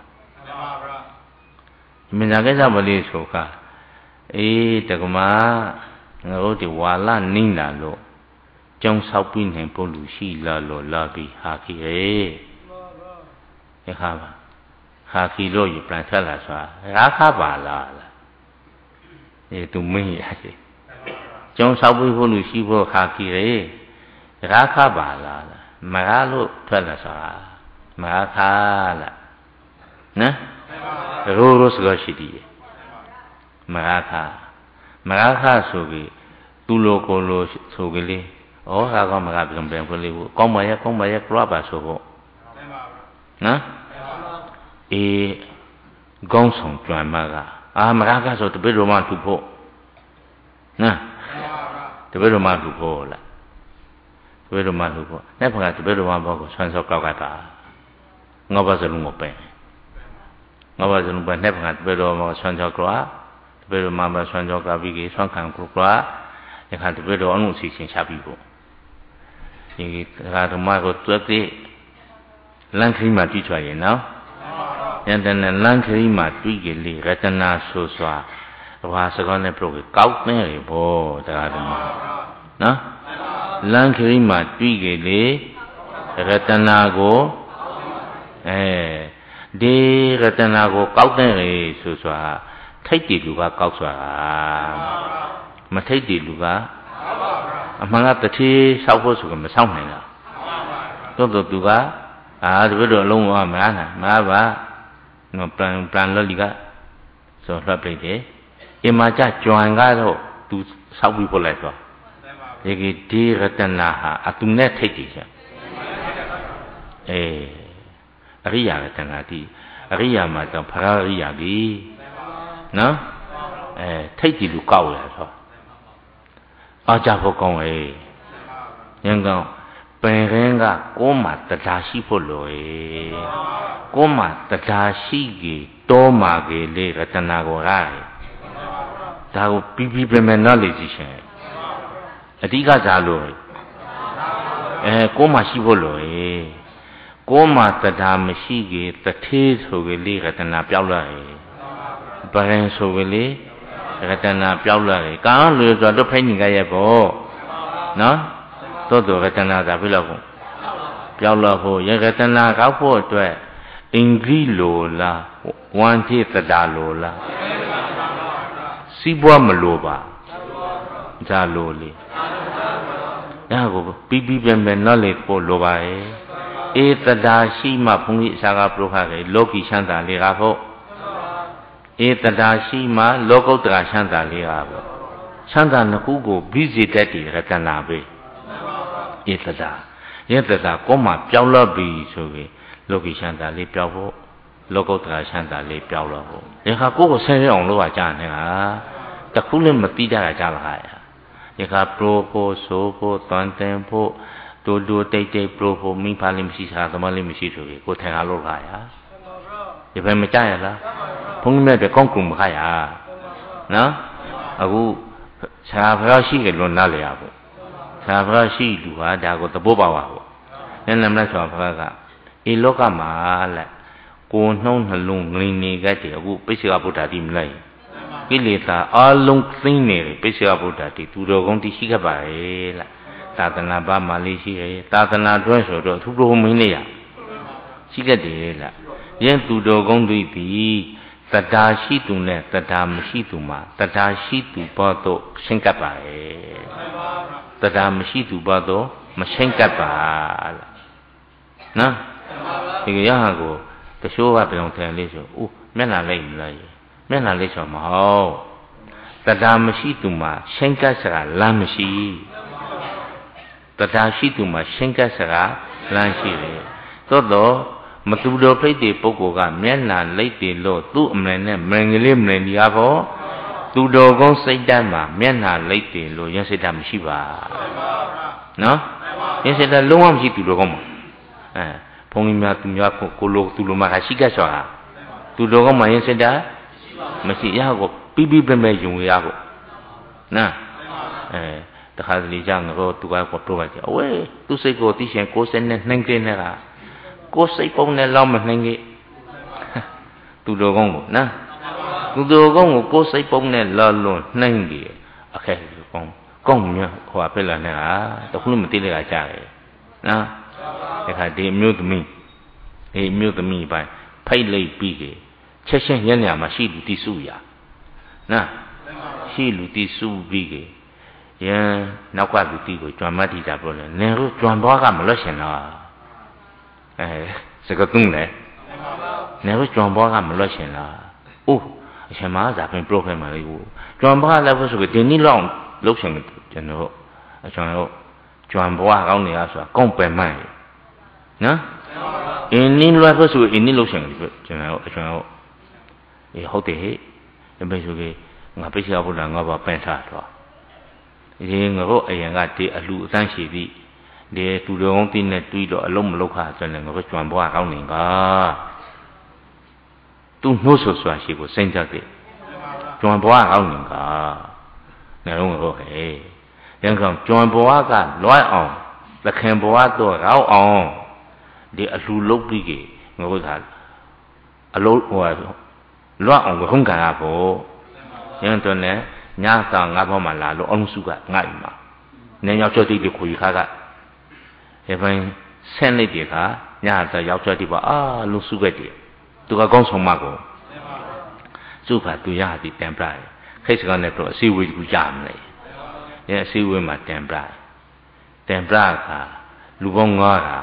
မင်းဇာကိစ္စပါလိဆိုကအေးတက္ကမငါတို့ဒီဝါလနင်းလာလို့ကျောင်းဆောက်ပြီးနေပို့လူရှိလာလို့လာပြီးဟာခိရေဒီခါပါဟာခိလို့ယူပြန်ထွက်လာဆိုတာရာခပါလားအေးသူမင်းရတယ်ကျောင်းဆောက်ပြီးဖို့လူရှိဖို့ဟာခိရေရာခပါလားမရလို့ထွက်လာဆိုတာမရခလားနော်ရိုးရိုးစကားရှိတယ်မရခမရခဆိုပြီးသူလိုကိုလိုဆိုကြလေဩဟာကောမရပြန်ပြန်ဖွလေးဘူးကောင်းပါရဲ့ကောင်းပါရဲ့ကြွားပါဆိုဖို့နော်အေးကောင်းဆောင်ကြွမ်းမကအာမရခဆိုတပည့်တော်မှသူဖို့နော်တပည့်တော်မှသူဖို့လားတပည့်တော်မှသူဖို့နဲ့ဖကတပည့်တော်မှဘောကိုဆွမ်းစောကောက်ကတာငါးပါးစလုံးကိုပဲငါးပါးစလုံးပဲနဲ့ဖကတပည့်တော်မှဆွမ်းစောကောတပည့်တော်မှမဆွမ်းစောကပြီးကြီးဆွမ်းခံကောကွာဒီခါတပည့်တော်အမှုစီစဉ်ချပြီးဖို့ဒီခါဓမ္မကိုတွက်ပြီးလမ်းခရီးမှာတွေ့ချွာရင်နော်ယန္တနလမ်းခရီးမှာတွေ့ကြလေရတနာဆိုစွာဘာစကားနဲ့ပြုတ်ကောက်နေလေဘောတရားဓမ္မနော်လမ်းခရီးမှာတွေ့ကြလေရတနာကိုအဲဒီရတနာကိုကောက်နေလေဆိုစွာထိတ်တီလူကကောက်စွာမထိတ်တီလူကအမှန်ကတတိဆောက်ဖို့ဆိုကမဆောက်နိုင်တာသို့တော့သူက à rồi đó lâu mà má nè má bà nó plan plan lo đi cả rồi nó bị thế em mà cha chọn cái đó tu sáu mươi bốn lại rồi vậy cái đi cái tên là à tu nét thấy gì chứ ê cái gì cái tên là đi cái gì mà tao phải cái gì đi nó ê thấy gì lúc cao vậy thôi ở cha phụ con ấy nhưng còn bên cái cái cố mà tất cả sĩ phụ rồi cố mà tất cả sĩ cái tô mà cái lấy cái tên là của ai ta có bí bí bên bên nó lấy gì chứ ở đi cái gì rồi ê cố mà sĩ phụ rồi cố mà tất cả mà sĩ cái tất thế số cái lấy cái tên là biểu lại bên số cái lấy cái tên là biểu lại cả lừa rồi đó phải những cái gì bộ nó tôi tôi cái tên là gì vậy không biểu lại hồ những cái tên là các bộ tuổi English lô là quan thế tất cả lô là sĩ bua mà lô ba ra lô li nhà cô bí bí bên bên nó lấy bộ lô ba ấy ê tất cả sĩ mà phong vị sa gặp pro cái lô kỳ sáng tạo lấy gặp bộ ê tất cả sĩ mà lô câu tất cả sáng tạo lấy gặp bộ sáng tạo nó cũng có bí gì đấy thì cái tên là gì ê tất cả ê tất cả có mà biểu lại bí số cái lô kỳ sáng tạo lấy biểu bộ lô câu tất cả sáng tạo lấy biểu lại bộ ê khá cố có xem ông lô à cha này à tất cả lên mà tí ra cái cha là ai à ê khá pro po số po toàn tên po đồ đồ tây tây pro po mình phải làm gì sao tao làm gì rồi cô thấy hà lô cái à ê phải mà cha là phong mẹ phải con cùng cái à nó à cô sao phải sĩ cái luôn nào lấy à cô sao phải sĩ đủ à đã có tập bộ bảo à cô nên làm ra sao phải cả ê lô cái mà là cô nông hành lùng linh này cái thì cô bây giờ bố đã tìm lại cái này ta ở lùng linh này bây giờ bố đã thì tu đồ công ty sĩ cái bài là ta tên là ba Malaysia ta tên là đối số đó tu đồ mình này à sĩ cái đấy là những tu đồ công ty thì tất cả sĩ tu này tất cả mấy sĩ tu mà tất cả sĩ tu bao tô sinh cái bài tất cả mấy sĩ tu bao tô mà sinh cái bài nè thì cái hàng của cái số các bạn thấy lấy số, ô, mấy là lấy lấy, mấy là lấy số mà ho, tất cả mấy sĩ tu mà sinh cái gì là làm gì, tất cả sĩ tu mà sinh cái gì là làm gì đấy, đó đó, mà tu đồ phải để bố cố gắng mấy là lấy để lo tu mình này mình lấy mình đi áp ho, tu đồ con xây ra mà mấy là lấy để lo những xây ra gì ba, nó, những xây ra luôn không chỉ tu đồ con mà, à phong in mà tụi nhỏ cô lô tụi lô mà cái gì cái sao à tụi lô có mấy cái đó mà chỉ là có bí bí bên bên dùng cái có nè tất cả lý do người tụi cái có pro cái ôi tụi xây có tí xem cố xem nên nên cái này là cố xây phong này làm mình nên cái tụi lô con nè tụi lô con cố xây phong này làm luôn nên cái ok con con nhá hòa phải là này à tôi không biết cái gì cái nè cái cái đi miêu tụi mình đi miêu tụi mình phải phải lấy bí cái chết chết nhân nhà mà xí lụt đi suy à nè xí lụt đi suy bí cái ya nào qua lụt đi rồi chuẩn mà đi ra rồi nên rồi chuẩn bao cái mà lo xem nào eh sẽ có tung này nên rồi chuẩn bao cái mà lo xem nào ô xem mà ra bên pro mà lấy chuẩn bao là phải số cái tiền đi long lúc xem cho nó cho nó chuẩn bao cái này là sao công bình mà nè in nín loài có số in nín lúc xem cho nó cho nó 예 호대 bây giờ cái ngã bây giờ bây giờ ngã vào bên trái rồi thì ngã có ai ngã thì ở lũ sang xí đi để tụi đồ công ty này tụi đồ lông lông khá cho nên ngã có chuẩn bao cao nền cả tụi nó số số xí của sinh ra đấy chuẩn bao cao nền cả này luôn ngã có cái nhưng không chuẩn bao cả loài ong là khen baoตัวcao ong để ở lũ lốc đi cái ngã có thà ở lũ hoa lo ông có không cả bộ nhưng tôi này nhà ta ngã bao mà là lo ông su cả ngại mà nên nhau cho đi được khui khá cả thế vậy xem lấy đi cả nhà ta nhau cho đi bảo à lu su cái đi tôi có con sống mà cô su phải tôi nhà đi tìm lại khi sự này tôi siêu vi cũng giảm này nên siêu vi mà tìm lại tìm lại cả lu bông ngõ là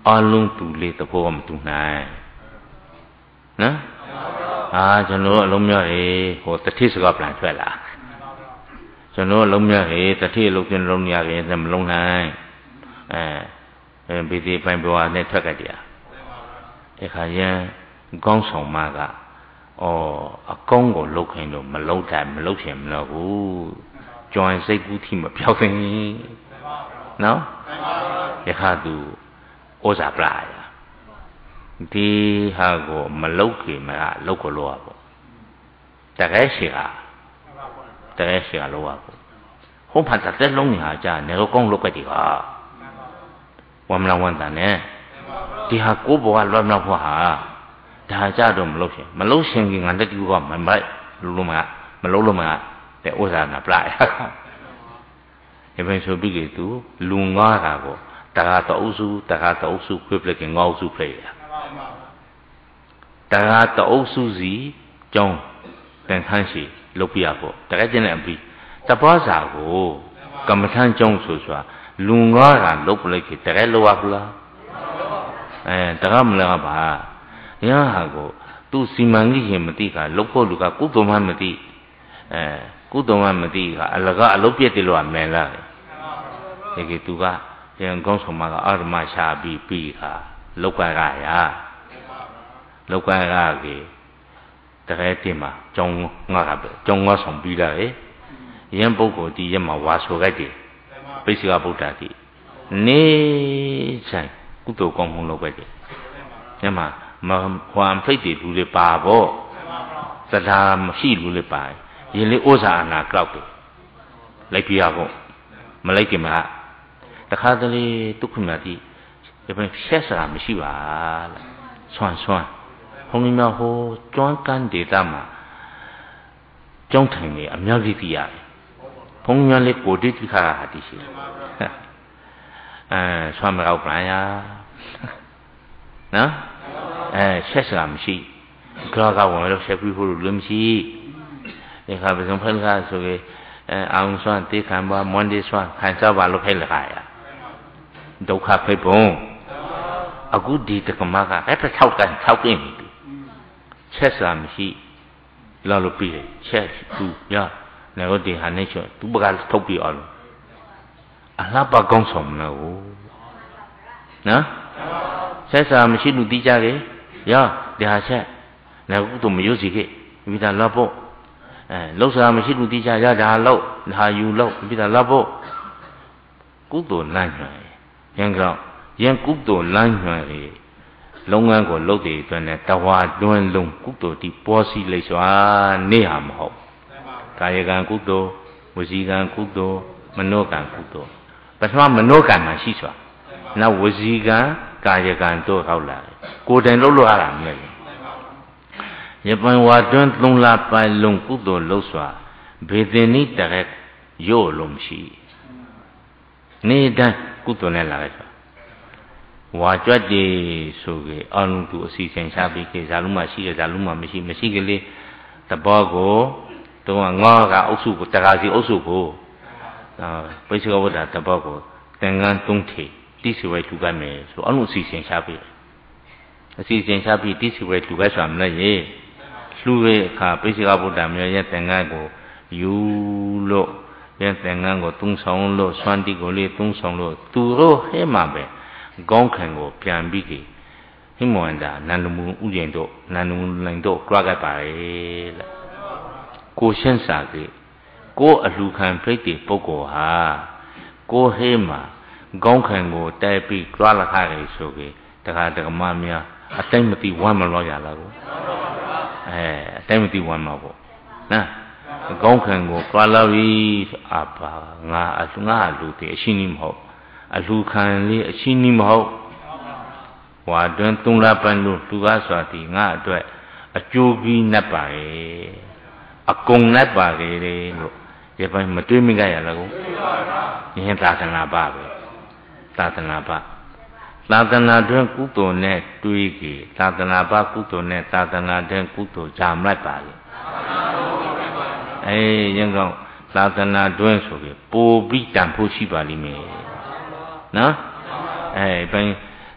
အလုံးတူလေတဖို့မတူနိုင်နော်အာကျွန်တော်အလုံးများရေဟိုတတိစကားပြန်ထွက်လာကျွန်တော်အလုံးများရေတတိလုံးကျင်းလုံးရရင်မလုံးနိုင်အဲဘီဒီပိုင်ပွားနဲ့ထွက်ကြတယ်ဒီခါရန်ကောင်းဆောင်မကဩအကောင်းကိုလုတ်ခိုင်းလို့မလုတ်တယ်မလုတ်ချင်မလို့ဘူးကြွန်စိတ်ကူးထိမပြောက်သိနော်ဒီခါသူဩဇာပလာရဒီဟာကိုမလုတ်ခင်မကလုတ်ကိုလို့ရပေါ့တကယ်ရှိတာတကယ်ရှိတာလို့ရပေါ့ဟိုဖတ်တဲ့လုံးညာကြနေတော့ကောင်းလုတ်ကြတယ်ဟာဝမ်လာဝန်တန်နဲ့ဒီဟာကိုဘောကလွတ်မြောက်ဖို့ဟာဒါကြတော့မလုပ်ရှင်မလုပ်ရှင်ကငါတက်တူကမမိုက်လို့လို့မမလုပ်လို့မတဲ့ဥစ္စာနာပလိုက်ဒီပဲဆိုပြီးကေသူလူငါးတာကိုတကားတော့စုတကားတော့စုခွေးပလက်ကငေါစုဖိတ်ရတကားတော့စုစီကျောင်းတန်ခန်းရှိလုပ်ပြရဖို့တကယ်ကျင်းတဲ့အပြီးတပွားစာကိုကမ္မထမ်းကျောင်းဆိုဆိုတာလူငါးတာလုပ်ပလိုက်ကေတကယ်လိုရဘူးလားအဲတကားမလဲပါရဟာကိုသူစီမံကြီးရင်မသိကလုတ်ဖို့လူကကုသိုလ်မှမသိအဲကုသိုလ်မှမသိကအလကအလုတ်ပြက်တယ်လို့အမယ်လားဒီကေသူကရန်ကောင်းဆောင်မကအာရမရှာပြီးပြီးခါလောက်ကရရလောက်ကရကေတကယ်တင်မှာကျောင်းငါကပဲကျောင်းငါဆောင်ပြီးလာရေရန်ပုဂ္ဂိုလ်ဒီရမှာဝါဆိုကြတယ်ပိစိကဗုဒ္ဓတိနေဆိုင်ကုသိုလ်ကောင်းမှုလုပ်ပဲတယ်ညမှာမဟွမ်ဖိတ်တယ်လူတွေပါပေါ့သဒ္ဓါမရှိလူတွေပါရင်လေဩဇာအနာကောက်တယ်လိုက်ပြရပေါ့မလိုက်ကြမှာတခါတလေဒုက္ခမြတ်တိဒီပြန်ဆက်စရာမရှိပါလားဆွမ်းဆွမ်းဘုန်းကြီးများဟိုကျွမ်းကန်းဒေတာမှာကျောင်းထိုင်နေအများကြီးသိရတယ်ဘုန်းကြီးများလေးကိုတိတိခါဟာတိရှိအဲဆွမ်းမတော့ပြန်ရနော်အဲဆက်စရာမရှိကြောကဝင်လို့ဆက်ပြီးဖို့လို့မရှိဒီခါပစုံဖိတ်ခါဆိုပြီးအဲအောင်ဆွမ်းတေခံပါမွန်ဒီဆွမ်းခံစားပါလို့ဖိတ်လခါရဒုက္ခဖိတ်ပုံအခုဒီတက္ကမကအဲ့ဒါ၆ကန်၆ကင်းပြီဆက်စရာမရှိလာလို့ပြီးတယ်ချက်သူရနေတော့ဒီဟာနဲ့ချောသူပကထုတ်ပြီးအောင်အလှပကောင်းဆောင်မလို့နော်ဆက်စရာမရှိလို့တီးကြတယ်ရဒီဟာချက်နေကုသိုလ်မရွစီခဲ့မိသားလောက်ဖို့အဲလောက်စရာမရှိလို့တီးကြရဒါလောက်ဒါယူလောက်မိသားလောက်ဖို့ကုသိုလ်လမ်းညွှန်ရန်ကောင်ရန်ကုသိုလ်လမ်းညွှန်လေလုပ်ငန်းကိုလုပ်တဲ့အတွက်နဲ့တဝါတွန်းလုံးကုသိုလ်ဒီပေါ်စီလိုက်စွာနေဟာမဟုတ်ကာယကံကုသိုလ်ဝစီကံကုသိုလ်မနောကံကုသိုလ်ပထမမနောကံမှာရှိစွာနောက်ဝစီကံကာယကံတို့ဟောက်လာကိုယ်တိုင်လုပ်လို့ရတာမလဲရပန်ဝါတွန်းသုံးလပိုင်းလုံးကုသိုလ်လုပ်စွာဘေသင်နိတရက်ရို့လို့မရှိနေတိုင်းကုသိုလ်နဲ့လာလိုက်စွာဝါကြွတ်ဒီဆိုကြအလုံးသူအစီအစဉ်ချပြီးခေဇာလုံးမရှိတဲ့ဇာလုံးမှမရှိမရှိကလေးတဘောကိုတော့ငေါကအုပ်စုကိုတကားစီအုပ်စုကိုပိစိကဝဒတဘောကိုသင်္ကန်းသုံးထေတိစီဝဲလူကမယ်ဆိုအလုံးအစီအစဉ်ချပြီးအစီအစဉ်ချပြီးတိစီဝဲလူကဆိုမလဲရေလူရဲ့အခါပိစိကဗုဒ္ဓမျိုးရဲ့သင်္ကန်းကိုယူလို့ရဲ့သင်္ကန်းကိုသုံးဆောင်လို့စွမ်းတိကိုလေးသုံးဆောင်လို့သူတို့ဟဲမှာပဲကောင်းခံကိုပြန်ပြီးကြဟိမဝန္တာနန္ဒမူဥယျင်တို့နန္ဒမူလိုင်တို့ကြွားခဲ့ပါလေလေကိုရှင်းစာကြီးကိုအလှခံဖိတ်တဲ့ပုဂ္ဂိုလ်ဟာကိုဟေးမှာကောင်းခံကိုတဲပြီးကြွားလာခါလေဆိုပြီးတခါတက္ကမများအတိုင်းမသိဝမ်းမလို့ရလားကိုအဲအတိုင်းမသိဝမ်းမှာပေါ့နော်ကောင်းခံကိုကြွားလာပြီးအပါငါအငါလူတည်းအရှင်းကြီးမဟုတ်အလှခံလေးအချင်းကြီးမဟုတ်ဝါတွင်သုံးလပန်းလို့သူကားစွာဒီငါအတွက်အကျိုးကြီးနှက်ပါရဲ့အကုန်နှက်ပါရဲ့လို့ဒီပိုင်းမတွေးမိကြရလားကိုရင်သာသနာပါပဲသာသနာပါသာသနာတွင်ကုသိုလ်နဲ့တွေးကြည့်သာသနာပါကုသိုလ်နဲ့သာသနာတွင်ကုသိုလ်ဂျာမလိုက်ပါလေအေးရင်ကောင်သာသနာတွင်ဆိုပြီးပိုပြီးတန်ဖို့ရှိပါလိမ့်မယ်နော်အဲဘယ်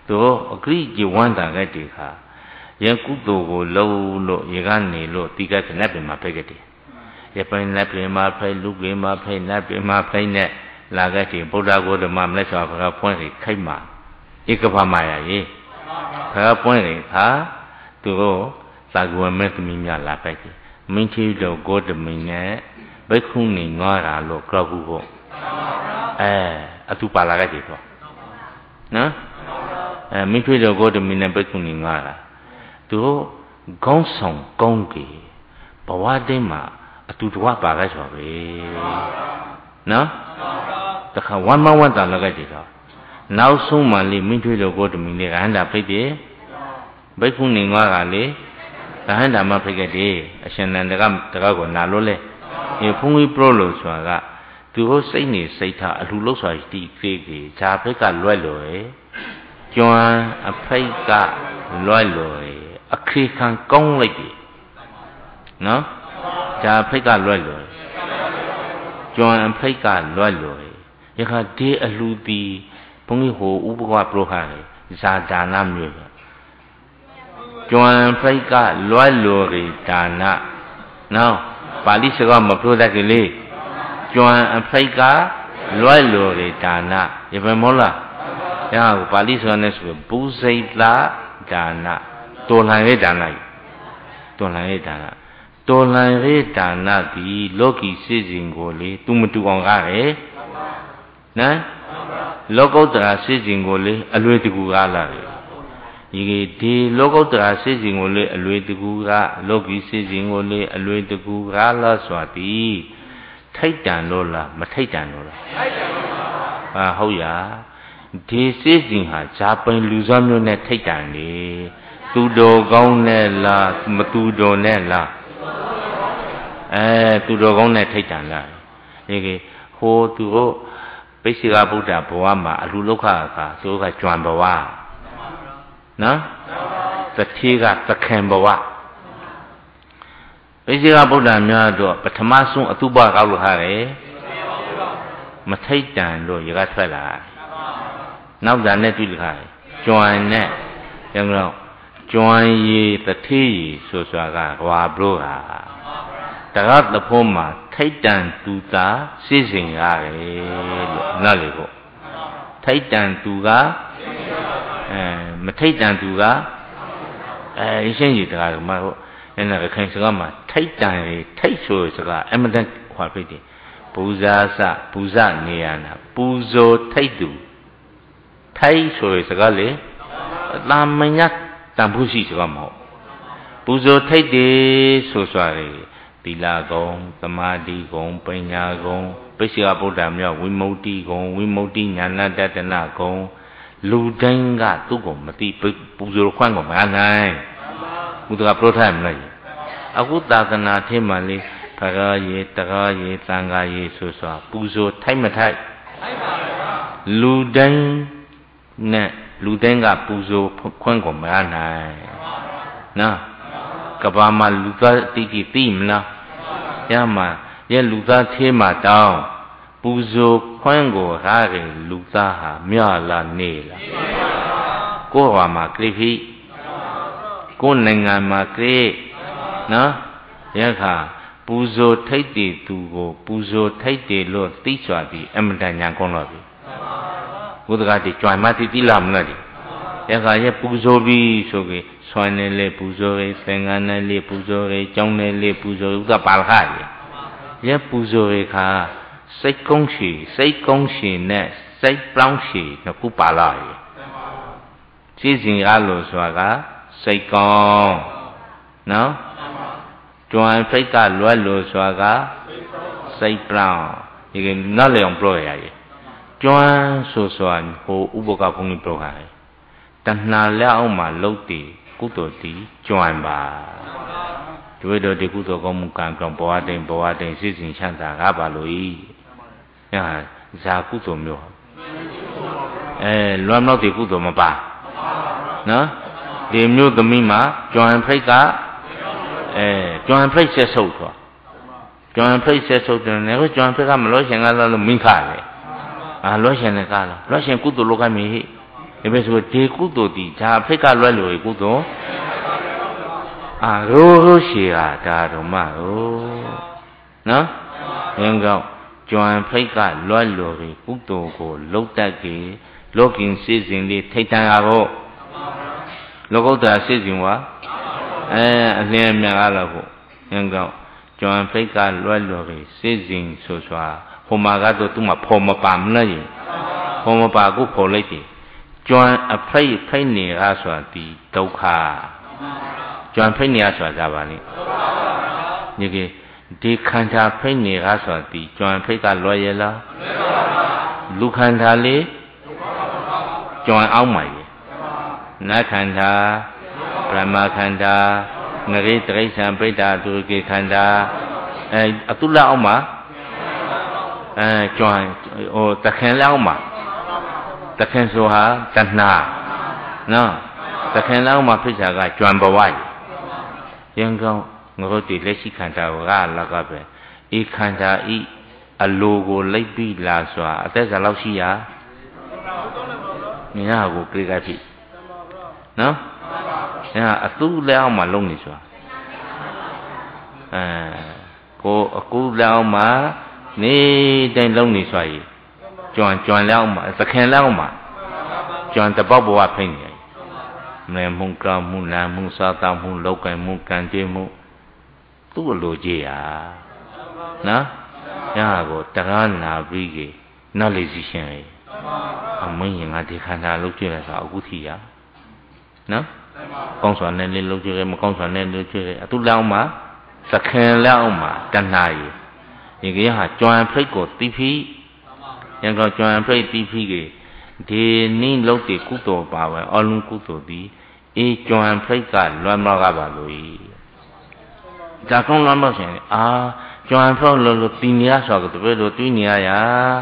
तो अग्री जीवन दागे देखा ये कुतो को लो लो ये गाने लो तीका के नपे मा फेंके थे ये पर नपे मा फे लुके मा फे नपे मा फे ने लागे थे बुद्धा को तो मामले स्वाभ का पॉइंट के खाई मा एक भामाया ये का पॉइंट के था तो सागुआ में तुम्हें क्या लापे थे मिंची लो गोद मिंगे बैकुनी गारा लो क्राबू को eh atu pala ga ji to na eh mi thwe lo go de mi ne bai kun ni nga la tu gong song gong ki bawa dai ma atu twa pa ga so be na ta kha wan ma wan ta la ga ji to nau song ma li mi thwe lo go de mi ne ga handa phai de bai kun ni nga ga le ga handa ma phai ga de a shin nan da ga da ga ko na lo le e phung wi pro lo so ga tu ho sai ni sai tha a lu lok swa ti kre ki ja phai ka lwai loi chuan a phai ka lwai loi a khri khan kaung lai ti no ja phai ka lwai loi chuan a phai ka lwai loi ya kha de a lu ti phung hi ho u bwa pro kha za da na myo chuan phai ka lwai loi da na no pali saga ma pro da ke le chuan a phai ka lwai loi da na ye ba mo la ya pali saga ne so bu sai la da na to lan ye da na to lan ye da na to lan ye da na di loki si jin ko le tu ma tu kaung ka le na lokautara si jin ko le a lwai tu ku ka la le ये दी लोकोत्तरा से जिंगोले अलवेदगुगा लोकी से जिंगोले अलवेदगुगा ला स्वाति थाइटान लोला मथाइटान लोला आ होया दी से जिंहा जापान लुजाम्यो ने थाइटान ले तुदो गाउं ने ला मतुदो ने ला ए तुदो गाउं ने थाइटान ला ये हो तुरो पेसिगा बुद्धा बवा मा अलु लोखा का सो का ज्वान बवा ना तथी का तखें बवा इसी का बुद्धा म्या दो पठमा सुं अतुबा का लुहा रे मथाई टान लो ये का थला नाउ जाने तु लिखा है ज्वान ने यंग लो ज्वान ये तथी सो सो का वा ब्रो का तगा तफो मा थाई टान तुता सिसिं का रे ना ले को थाई टान तु काမထိတ်တန်သူကအဲရှင်းကြီးတကားကမဟုတ်အဲ့ဒါခိုင်စကားမှာထိတ်တန်ရေထိတ်ဆိုစကားအမတန်ဟွာဖြစ်တယ်ပူဇာစပူဇနေရနာပူဇော်ထိတ်သူထိုက်ဆိုစကားလေလာမညတ်တန်ဖို့ရှိစကားမဟုတ်ပူဇော်ထိတ်တယ်ဆိုစွာလေသီလကုံသမာဓိကုံပညာကုံပိစိကဗုဒ္ဓမြောက်ဝိမု ക്തി ကုံဝိမု ക്തി ဉာဏတတနာကုံလူတိုင်းကသူ့ကိုမသိပူဇော်ခွင့်ကိုမနိုင်ဘုရားပရိုထိုင်မလားအခုသာသနာထဲမှာလေဖရာရေတရာရေသံဃာရေဆိုစွာပူဇော်ထိုက်မထိုက်ထိုက်ပါပါလူတိုင်းနဲ့လူတိုင်းကပူဇော်ခွင့်ကိုမနိုင်နော်ကဘာမှာလူသားတိတိသိမလားရမှာရဲ့လူသားထဲမှာတောင်းပူဇော်ခွင့်ကိုဟာရင်လူသားဟာမြလာနေလားကိုယ်ဟာမှာကိဖိကိုယ်နိုင်ငံမှာကိနော်ရခါပူဇော်ထိတ်တည်သူကိုပူဇော်ထိတ်တည်လို့သိစွာပြီးအမတန်ညာကောင်းတော့ပြီဘုရားကကြွိုင်မတိတိလာမလားဒီရခါရဲ့ပူဇော်ပြီးဆိုပြီးဆွမ်းနေလေပူဇော်ရေးသင်္ကန်းနဲ့လေပူဇော်ရေးကျောင်းနဲ့လေပူဇော်ဥဒ္ဒပါလခရဲ့ရဲ့ပူဇော်ရေးခါစိတ်ကုန်းရှိစိတ်ကုန်းရှိနဲ့စိတ်ပြောင်းရှိနှစ်ခုပါလာရဲ့ရှင်းစဉ်ရလို့ဆိုတာကစိတ်ကောင်းနော်ကျွမ်းစိတ်ကလွယ်လို့ဆိုတာကစိတ်ပြောင်းဒီကနောက်လေအောင်ပြောရရဲ့ကျွမ်းဆိုဆိုတာဟိုဥပကဘုံကြီးပြောတာတဏှာလက်အောင်မှာလှုပ်တည်ကုသိုလ်တည်ကျွမ်းပါဒီလိုဒီကုသိုလ်ကောင်းမှုကံကြောင့်ဘဝတိန်ဘဝတိန်စိတ်စဉ်ချမ်းသာကားပါလို့ဤညာဇာကုသိုလ်မျိုးအဲလွမ်းတော့ဒီကုသိုလ်မပါနော်ဒီမျိုးသမီးမှာကျွမ်းဖိတ်ကအဲကျွမ်းဖိတ်ဆက်ဆုပ်သွားကျွမ်းဖိတ်ဆက်ဆုပ်တယ်နဲ့ကျွမ်းဖိတ်ကမလို့ရှင်ကလည်းမင်းခါလေအာလို့ရှင်လည်းကလားလို့ရှင်ကုသိုလ်လောကမီဟိဒီပဲဆိုဒီကုသိုလ်ဒီဒါဖိတ်ကလွယ်လို့ကုသိုလ်အာရိုးရိုးရှိတာဒါတော့မဟုတ်နော်ငင်းကောင်းကျွမ်းဖိတ်ကလွယ်လို့ကုသိုလ်ကိုလှုပ်တတ်ကြီးလောကင်စိစဉ်လေးထိတ်တန်ရဖို့လောကုတ္တရာစိစဉ်ဝါအဲအလင်းမြတ်ကားလို့ဖို့ငင်းကောင်းကျွမ်းဖိတ်ကလွယ်လို့စိစဉ်ဆိုစွာဟိုမှာကတော့သူ့မှာဖော်မပါမလားရင်ဖော်မပါကိုဖော်လိုက်တယ်ကျွမ်းအဖိတ်ဖိတ်နေရဆိုတာဒီဒုက္ခကျွမ်းဖိတ်နေရဆိုတာပါလိညီကဒီခန္ဓာဖိတ်နေရဆိုတာဒီကျွမ်းဖိတ်ကလွယ်ရလားလူခန္ဓာလေးကျွမ်းအောင်မှာရနတ်ခန္ဓာဗြဟ္မခန္ဓာငရေတိရစ္ဆာန်ပိဋ္ဌာသူကေခန္ဓာအဲအတုလအောင်မှာအဲကျွမ်းဟိုတခင်လောက်မှာတခင်ဆိုဟာတဏှာနော်တခင်လောက်မှာဖြစ်တာကကျွမ်းဘဝရင်ကောင်းငါတို့ဒီလက်ရှိခန္ဓာကလည်းကပဲဤခန္ဓာဤအလိုကိုလိုက်ပြီးလာစွာအသက်စားလောက်ရှိရမြင်ရကိုကြိတ်ကြဖြစ်နော်အဲအသူလည်းအောင်မှာလုံးနေစွာအဲကိုအကူလည်းအောင်မှာနေတိုင်းလုံးနေစွာကြီးကျွမ်းကျွမ်းလောက်မှာသခင်လောက်မှာကျွမ်းတပေါက်ဘဝဖိနေတယ်မဲမှုကမှုနာမှုစားတောက်မှုလောက်ကံမှုကံကြည့်မှုသူ့လိုကြည့်ရနော်ရကိုတကားနာပြီးကြီးနောက်လေစီရှင်လေအမင်းရင်ငါဒီခန္ဓာလုံးကြည့်ရတာအခုထိရနော်ကောင်းစွာနဲ့လေးလုံးကြည့်ရမကောင်းစွာနဲ့လုံးကြည့်ရအတူလောက်မှာသခင်လောက်မှာတဏှာကြီးဒီကရဟာကျွမ်းဖိတ်ကိုတိဖိยังก็จวนพระติภิเกဒီနိလုတ်တိကုသိုလ်ပါပဲအလုံးကုသိုလ်ဒီအေးကြွံဖိတ်ကလွမ်းမောကပါလို့ဤဒါကောင်းလွမ်းမောရှင်အာကြွံဖောက်လို့လို့တင်နေရဆိုတော့တပည့်တို့တွေးနေရရာ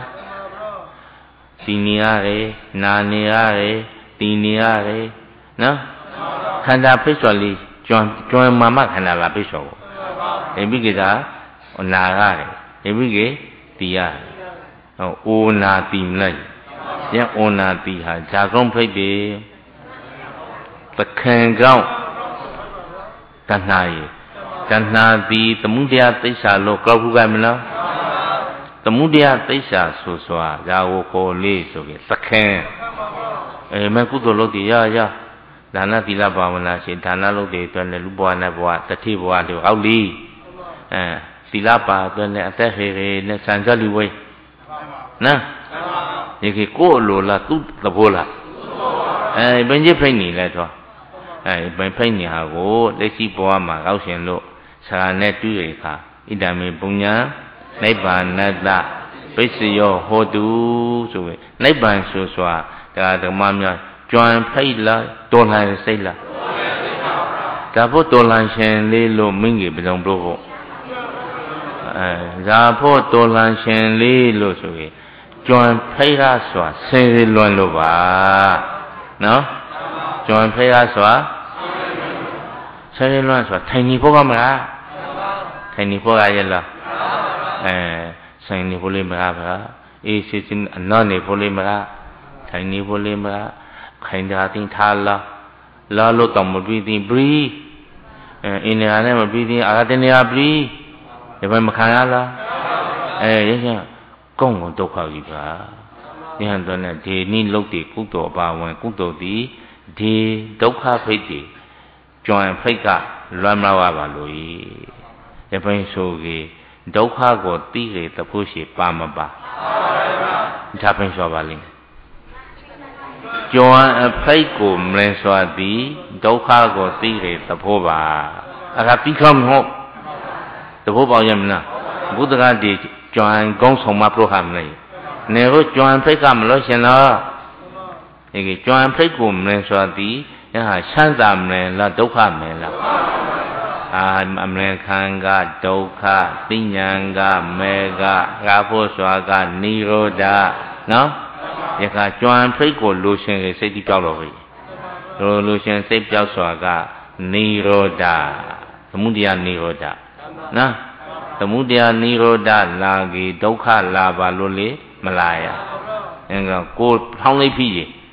တင်နေရတယ်နာနေရတယ်တင်နေရတယ်နော်ခန္ဓာဖိတ်ဆိုလေးကြွံကြွံမာမခန္ဓာလာဖိတ်ဆိုဒီပိကေသာနာရတယ်ဒီပိကေတီရတယ်အိုနာတိမလိုက်ရအိုနာတိဟာဇာကုံဖိတ်တယ်သခင်ကောင်းတဏှာရေတဏှာတိသမှုတရားသိစ္စာလို့ကောက်ခုကမလားသမှုတရားသိစ္စာဆိုစွာဇာဝကိုလေးဆိုပြီးသခင်အဲမကုသိုလ်လုပ်တယ်ရရဒါနသီလဘာဝနာရှင်ဒါနလုပ်တယ်အတွက်လည်းလူဘဝနဲ့ဘဝတတိဘဝတွေအောက်လီအဲသီလပါအတွက်လည်းအသက်ဟေဟေနဲ့စံကြလူဝေးနော်ဒီကကိုယ်လိုလားသူ့သဘောလားအဲဘယ်ကြီးဖိတ်နေလဲတော့အဲဘယ်ဖိတ်နေဟာကိုလက်ရှိဘဝမှာကောက်ရှင်လို့ဆရာနဲ့တွေ့ရခါဣဒံမေပုညံနိဗ္ဗာနတ္တပိစ္စယောဟောတုဆိုရင်နိဗ္ဗာန်ဆိုစွာဒါဓမ္မများကြွံဖိတ်လားတော်လှန်စိတ်လားဒါဖို့တော်လှန်ရှင်လေးလို့မင်းကြီးပြောင်းလို့ပေါ့အဲဒါဖို့တော်လှန်ရှင်လေးလို့ဆိုရင်ကြွံဖိတ်ရစွာဆင်းရဲလွန်လို့ပါနော်ကြွံဖိတ်ရစွာဆင်းရဲလွန်စွာထိုင်နေဖို့ကမလားထိုင်နေဖို့ကရလားအဲဆိုင်နေဖို့လေးမလားဗျာအေးစစ်စစ်အနော်နေဖို့လေးမလားထိုင်နေဖို့လေးမလားခိုင်တာတင်ထားလားလာလို့တော့မပြီးသေးဘူးအဲအင်းနေရာနဲ့မပြီးသေးအာတင်နေရာပြီးဒီဘက်မခံရလားအဲရင်းကုန်းကုန်ဒုက္ခကြီးပါဉာဏ်တော်နဲ့ဒီနိလုတ်တိကုသိုလ်ပါဝင်ကုသိုလ်ဒီဒီဒုက္ခဖိတ်တိကြွံဖိတ်ကလွမ်းမလာပါလို့ဤဒီဘက်ဆိုကြီးဒုက္ခကိုသိရတဖို့ရှိပါမပါဒါဘယ်ဆိုပါလိမ့်ကြွံအဖိတ်ကိုမလင်စွာသည်ဒုက္ခကိုသိရတဖို့ပါအဲ့ဒါပြီးခမဟုတ်တဖို့ပေါရမလားဘုဒ္ဓဂတိจวนกงสมมาโปรหามเลยเนี่ยก็จวนไพกามလို့ရှင်လားဒီကจวนไพကိုမလဲဆိုသည်ယဟာချမ်းသာမလဲလားဒုက္ခမလဲလားအာအမလဲခံကဒုက္ခသိဉ္ဇံကမေကရာဖို့စွာကနိရောဓနော်ယခจวนไพကိုလိုရှင်ရဲ့စိတ်ပြောက်တော့ပြီလိုလိုရှင်စိတ်ပြောက်စွာကနိရောဓသမုဒယနိရောဓနော်သမုဒယနိရောဓလာကြီးဒုက္ခလာပါလို့လေမလာရအဲကကိုထောင်းလိုက်ပြီစ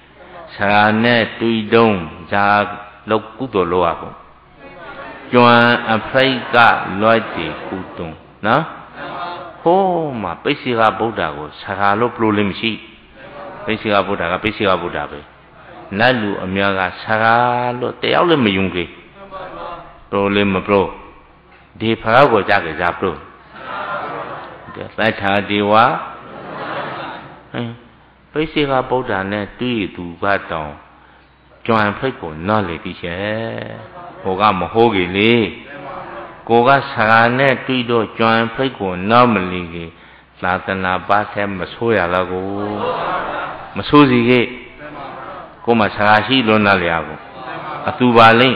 Sara ne tui dong ja lộc cú tổ lô à cũng Choan Africa loài thì cú tung Nó Hô mà bế sĩ gà bố đà của Sara lô problem sĩ bế sĩ gà bố đà gà bế sĩ gà bố đà bế Nà lù ở mìa gà Sara lô tế áo lên mà dùng kì problem mà bro Đi phá gà của cha kì ra bro Lại thả đi quá bế sĩ gà bố đà nè tùy tù gà tông Choan phải của nó lệ đi chế Cô gà mà hô kì lì Cô gà Sara nè tùy đồ Choan phải của nó mà lì kì Là tên là ba xem mà xô ya là cô Mà xô gì kì Cô mà Sara xí luôn là lìa cô À tù bà linh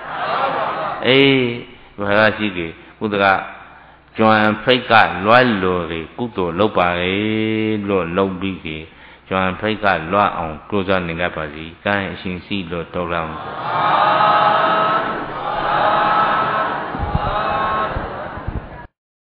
Ê Bà ra xí kì Cô ta gà Choan phải cả loài lô kì Cú tổ lô bà kì Lô lô bì kì Choan phải cả loài ổng Cô ra nè gà bà gì Cái xin xí lô tô lòng